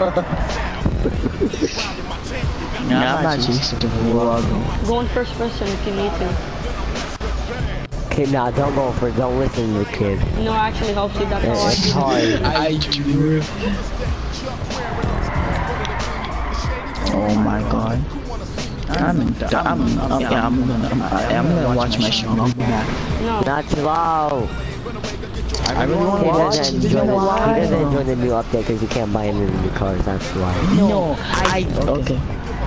Nah, I'm not used to vlog. Go in first person if you need to. Okay, nah, don't go for it. Don't listen to the kid. No, actually helps you. That's how I It's hard. I do. Oh my god. I'm in, I'm, I'm, yeah, I'm gonna, I'm, I'm gonna watch my show. I'm back. No. Not slow. I really want He to watch doesn't it. enjoy, You know the, he why? doesn't enjoy the new update because you can't buy any new cars, that's why. No, I, okay.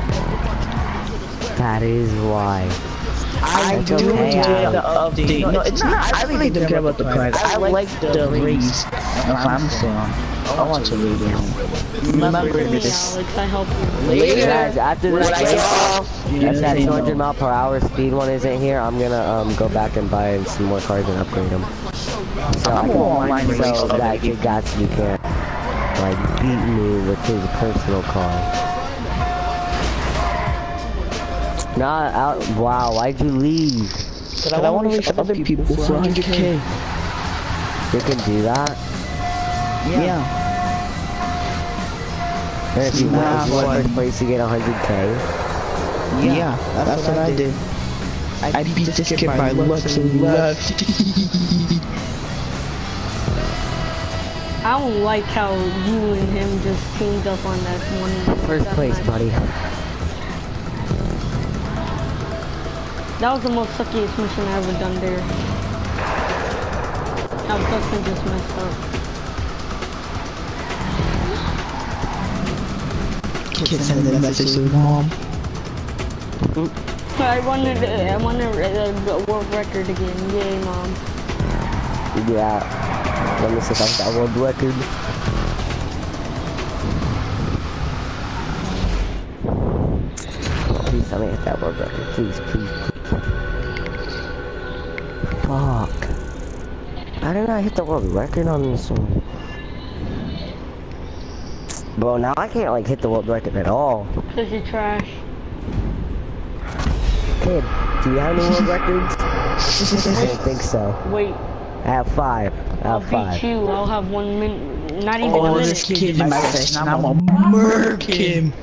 That is why. I That's do okay, enjoy I- the update. No, it's not. I really don't care about the price. I like the race. I'm saying, I want to race it. Remember Me, this. Alex, I help you. Later, Guys, after this when I get off, if that two hundred mile per hour speed one isn't here, I'm gonna um go back and buy some more cars and upgrade them. So I I'm can, online so race that Kid Gatsby can't like beat me with his personal car. Nah, out. Wow, why'd you leave? Cause I want to race other people for one hundred K. You can do that. Yeah. And if you win Nah, one fun. first place, you get one hundred K. Yeah, that's, that's what I did. I beat this kid by looks and left. I don't like how you and him just teamed up on that one. First that place, night. buddy. That was the most suckiest mission I ever done there. Now Dustin just messed up. Kid sent a message to mom. I wanted, uh, I wanted uh, the world record again. Yay, mom. Yeah. Let me see if I got world record. Please tell me it's that world record. Please, please, please. Fuck. How did I hit the world record on this one? Bro, now I can't like hit the world record at all. Cause you're trash. Kid, do you have any world records? I don't think so. Wait, I have five. I I'll have beat five. you. I'll have one minute. Not even a Oh, minute. this kid in my section, I'm gonna murk him.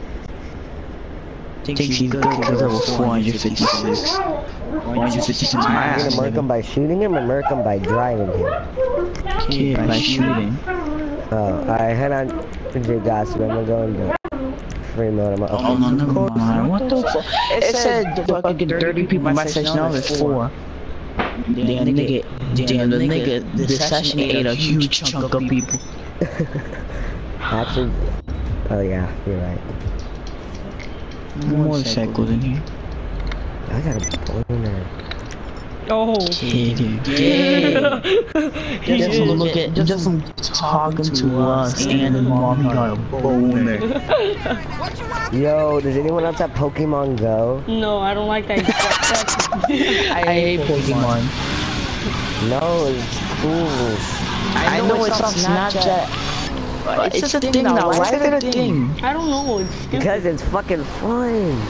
Think he's good because level four hundred fifty-six. four hundred fifty-six my You're ass, gonna murk him nigga. by shooting him or murk him by driving him? Kid, by shooting. Oh, alright, head on to your gas, I'm gonna go into free mode. I'm gonna Oh, no, never mind. What the fuck? It said the fucking thirty people in my section, now there's four. Damn, nigga, damn, the nigga, this session ate a huge chunk of people. Actually, oh yeah, you're right. Motorcycles in here. I got a boner. Oh. Kid, yeah. Just from look at, just from talking to us and the mom, he got a boner. Yo, does anyone else have Pokemon Go? No, I don't like that. I hate Pokemon. No, it's cool. I know it's on Snapchat. But it's a thing now. Why is it a thing? I don't know. It's stupid. Because it's fucking fun.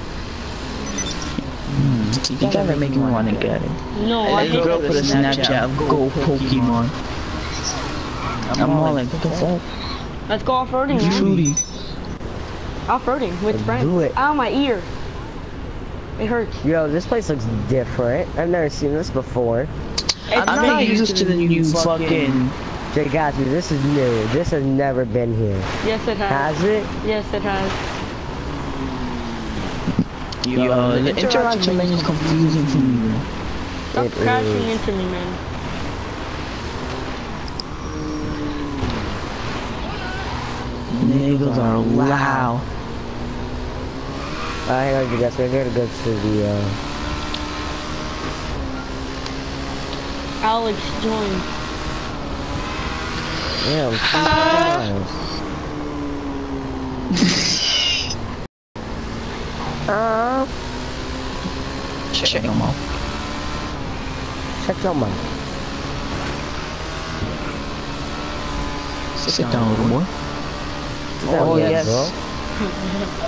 You gotta make me wanna get it. No, I I hate grew up with a Snapchat of Go Pokemon. I'm all like, what the fuck? Let's go off-roading, man. Fruity. Off-roading with Let's friends. do it. Ow, my ear. It hurts. Yo, this place looks different. I've never seen this before. I'm not used to the new fucking... Jay Gatsby, this is new. This has never been here. Yes, it has. Has it? Yes, it has. Yo, the interaction menu is confusing for me. Stop It crashing is. into me, man. Niggas are loud. Uh, hang on, you guys. We're gonna go to the, uh... Alex joined. Yeah, I'm uh, Check them out. check your mouth. Sit down, little boy. Oh, Oh, yeah, yes. bro.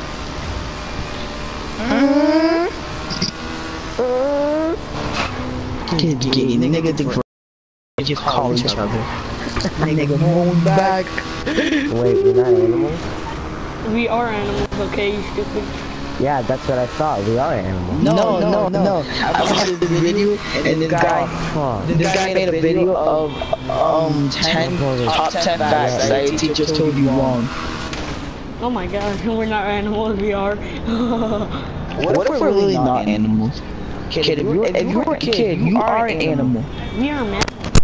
Kid, gay, nigga think for just call each other. Nigga, moan back. Wait, we're not animals? We are animals, okay, you stupid. Yeah, that's what I thought. We are animals. No, no, no, no. I watched the video, and this guy, Fuck. this guy made a video of um ten top ten facts that your teachers told you wrong. Oh my god, we're not animals, we are. What if we're really not animals? Kid, if you're if you're a kid, you are an animal. We are mammals.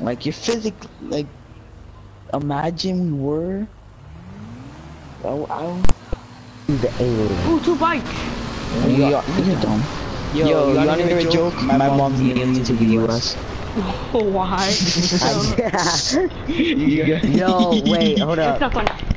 Like you're physically like. Imagine we were. Oh, I don't. The alien. Ooh, two bikes. We are. You're dumb. Yo, Yo you wanna hear a joke? My, My mom's an alien to the U S Why? Yo, wait, hold up. It's not funny.